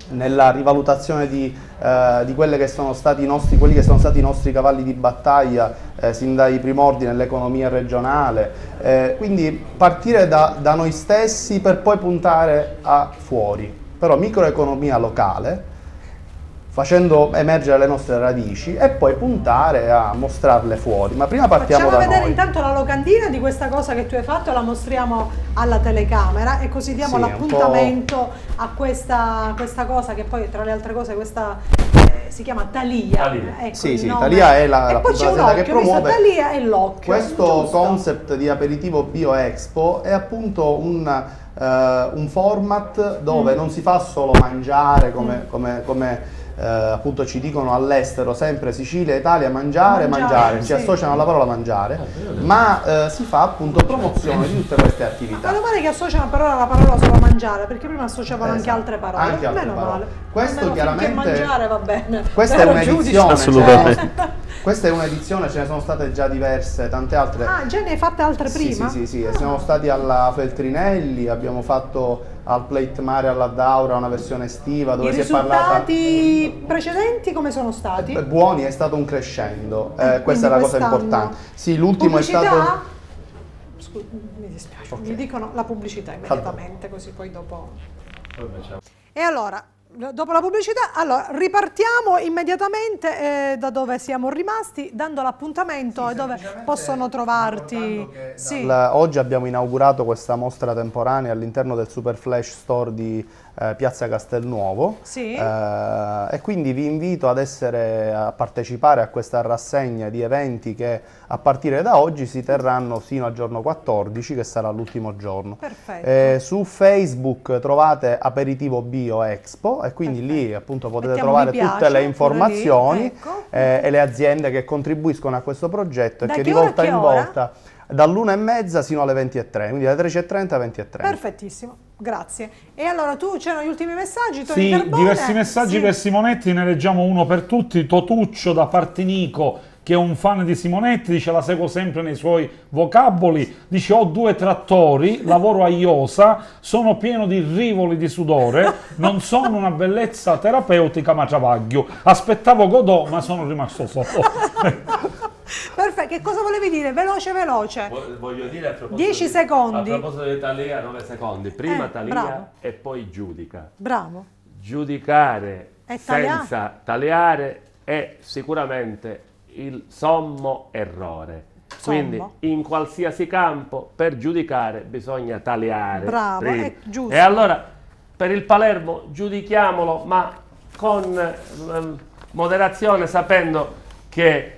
nella rivalutazione di quelli che sono stati i nostri cavalli di battaglia sin dai primordi nell'economia regionale, quindi partire da noi stessi per poi puntare a fuori, però microeconomia locale, facendo emergere le nostre radici e poi puntare a mostrarle fuori. Ma prima partiamo da noi. Facciamo vedere intanto la locandina di questa cosa che tu hai fatto, la mostriamo alla telecamera e così diamo l'appuntamento a questa cosa che poi tra le altre cose questa si chiama Thalia. Ecco, sì, Thalia è la società che promuove Thalia e l'occhio. Questo concept di aperitivo Bio Expo è appunto un format dove non si fa solo mangiare come appunto ci dicono all'estero, sempre Sicilia e Italia, mangiare, ci associano alla parola mangiare, ma si fa appunto promozione di tutte queste attività. Meno male che associano però la parola solo mangiare, perché prima associavano anche altre parole. Meno male. Questo chiaramente mangiare va bene. Questa è un'edizione. Assolutamente. Questa è un'edizione, ce ne sono state già diverse, tante altre. Ah, già ne hai fatte altre prima? Sì. Siamo stati alla Feltrinelli, abbiamo fatto al Plate Mare alla Daura una versione estiva dove si è parlata. I risultati precedenti come sono stati? Buoni, è stato un crescendo, questa è la cosa importante. Sì, l'ultimo pubblicità? È stato... Scusa, mi dispiace, mi dicono la pubblicità immediatamente, così poi dopo... E allora... Dopo la pubblicità, allora ripartiamo immediatamente da dove siamo rimasti, dando l'appuntamento e dove possono trovarti. Oggi abbiamo inaugurato questa mostra temporanea all'interno del Super Flash Store di Piazza Castelnuovo e quindi vi invito a partecipare a questa rassegna di eventi che a partire da oggi si terranno fino al giorno 14, che sarà l'ultimo giorno. Su Facebook trovate Aperitivo Bio Expo e quindi lì appunto potete trovare tutte le informazioni e le aziende che contribuiscono a questo progetto e che di volta in volta dall'1:30 fino alle 20:30, quindi dalle 13:30 alle 20:30. Perfettissimo, grazie. E allora tu c'erano gli ultimi messaggi? Tony Carbone? Diversi messaggi per Simonetti, ne leggiamo uno per tutti. Totuccio da Partinico, che è un fan di Simonetti, dice la seguo sempre nei suoi vocaboli, dice ho 2 trattori, lavoro a Iosa, sono pieno di rivoli di sudore, non sono una bellezza terapeutica ma travaglio, aspettavo Godot ma sono rimasto solo. Perfetto, che cosa volevi dire? Veloce. Voglio dire a proposito 10 secondi. A proposito di Thalia, 9 secondi. Prima Thalia bravo. E poi giudica. Bravo. Giudicare senza tagliare è sicuramente il sommo errore. Quindi in qualsiasi campo per giudicare bisogna tagliare. Bravo, è giusto. E allora per il Palermo giudichiamolo ma con moderazione, sapendo che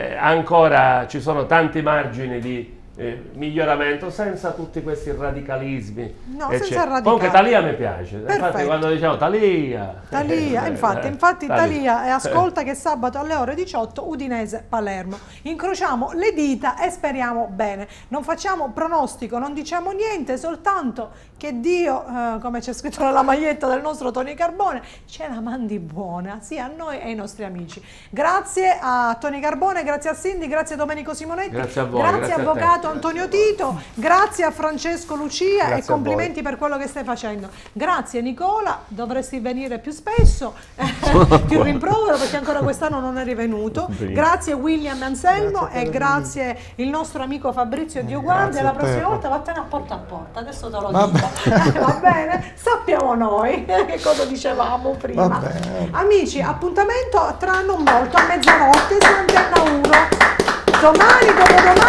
ancora ci sono tanti margini di miglioramento, senza tutti questi radicalismi. No, senza radicali. Comunque Thalia mi piace. Infatti quando diciamo Thalia, infatti Thalia, e ascolta che sabato alle ore 18 Udinese-Palermo. Incrociamo le dita e speriamo bene. Non facciamo pronostico, non diciamo niente, soltanto che Dio, come c'è scritto nella maglietta del nostro Tony Carbone, ce la mandi buona, sia a noi e ai nostri amici. Grazie a Tony Carbone, grazie a Cindy, grazie a Domenico Simonetti, grazie a voi, grazie avvocato Antonio Tito, grazie a Francesco Lucia e complimenti per quello che stai facendo. Grazie Nicola, dovresti venire più spesso, ti rimprovero perché ancora quest'anno non eri venuto. Grazie William Anselmo e grazie il nostro amico Fabrizio Dioguardi. La prossima volta vattene a porta, adesso te lo dico. Va bene? Sappiamo noi che cosa dicevamo prima. Amici, appuntamento tra non molto, a mezzanotte su Antenna 1. Domani, dopodomani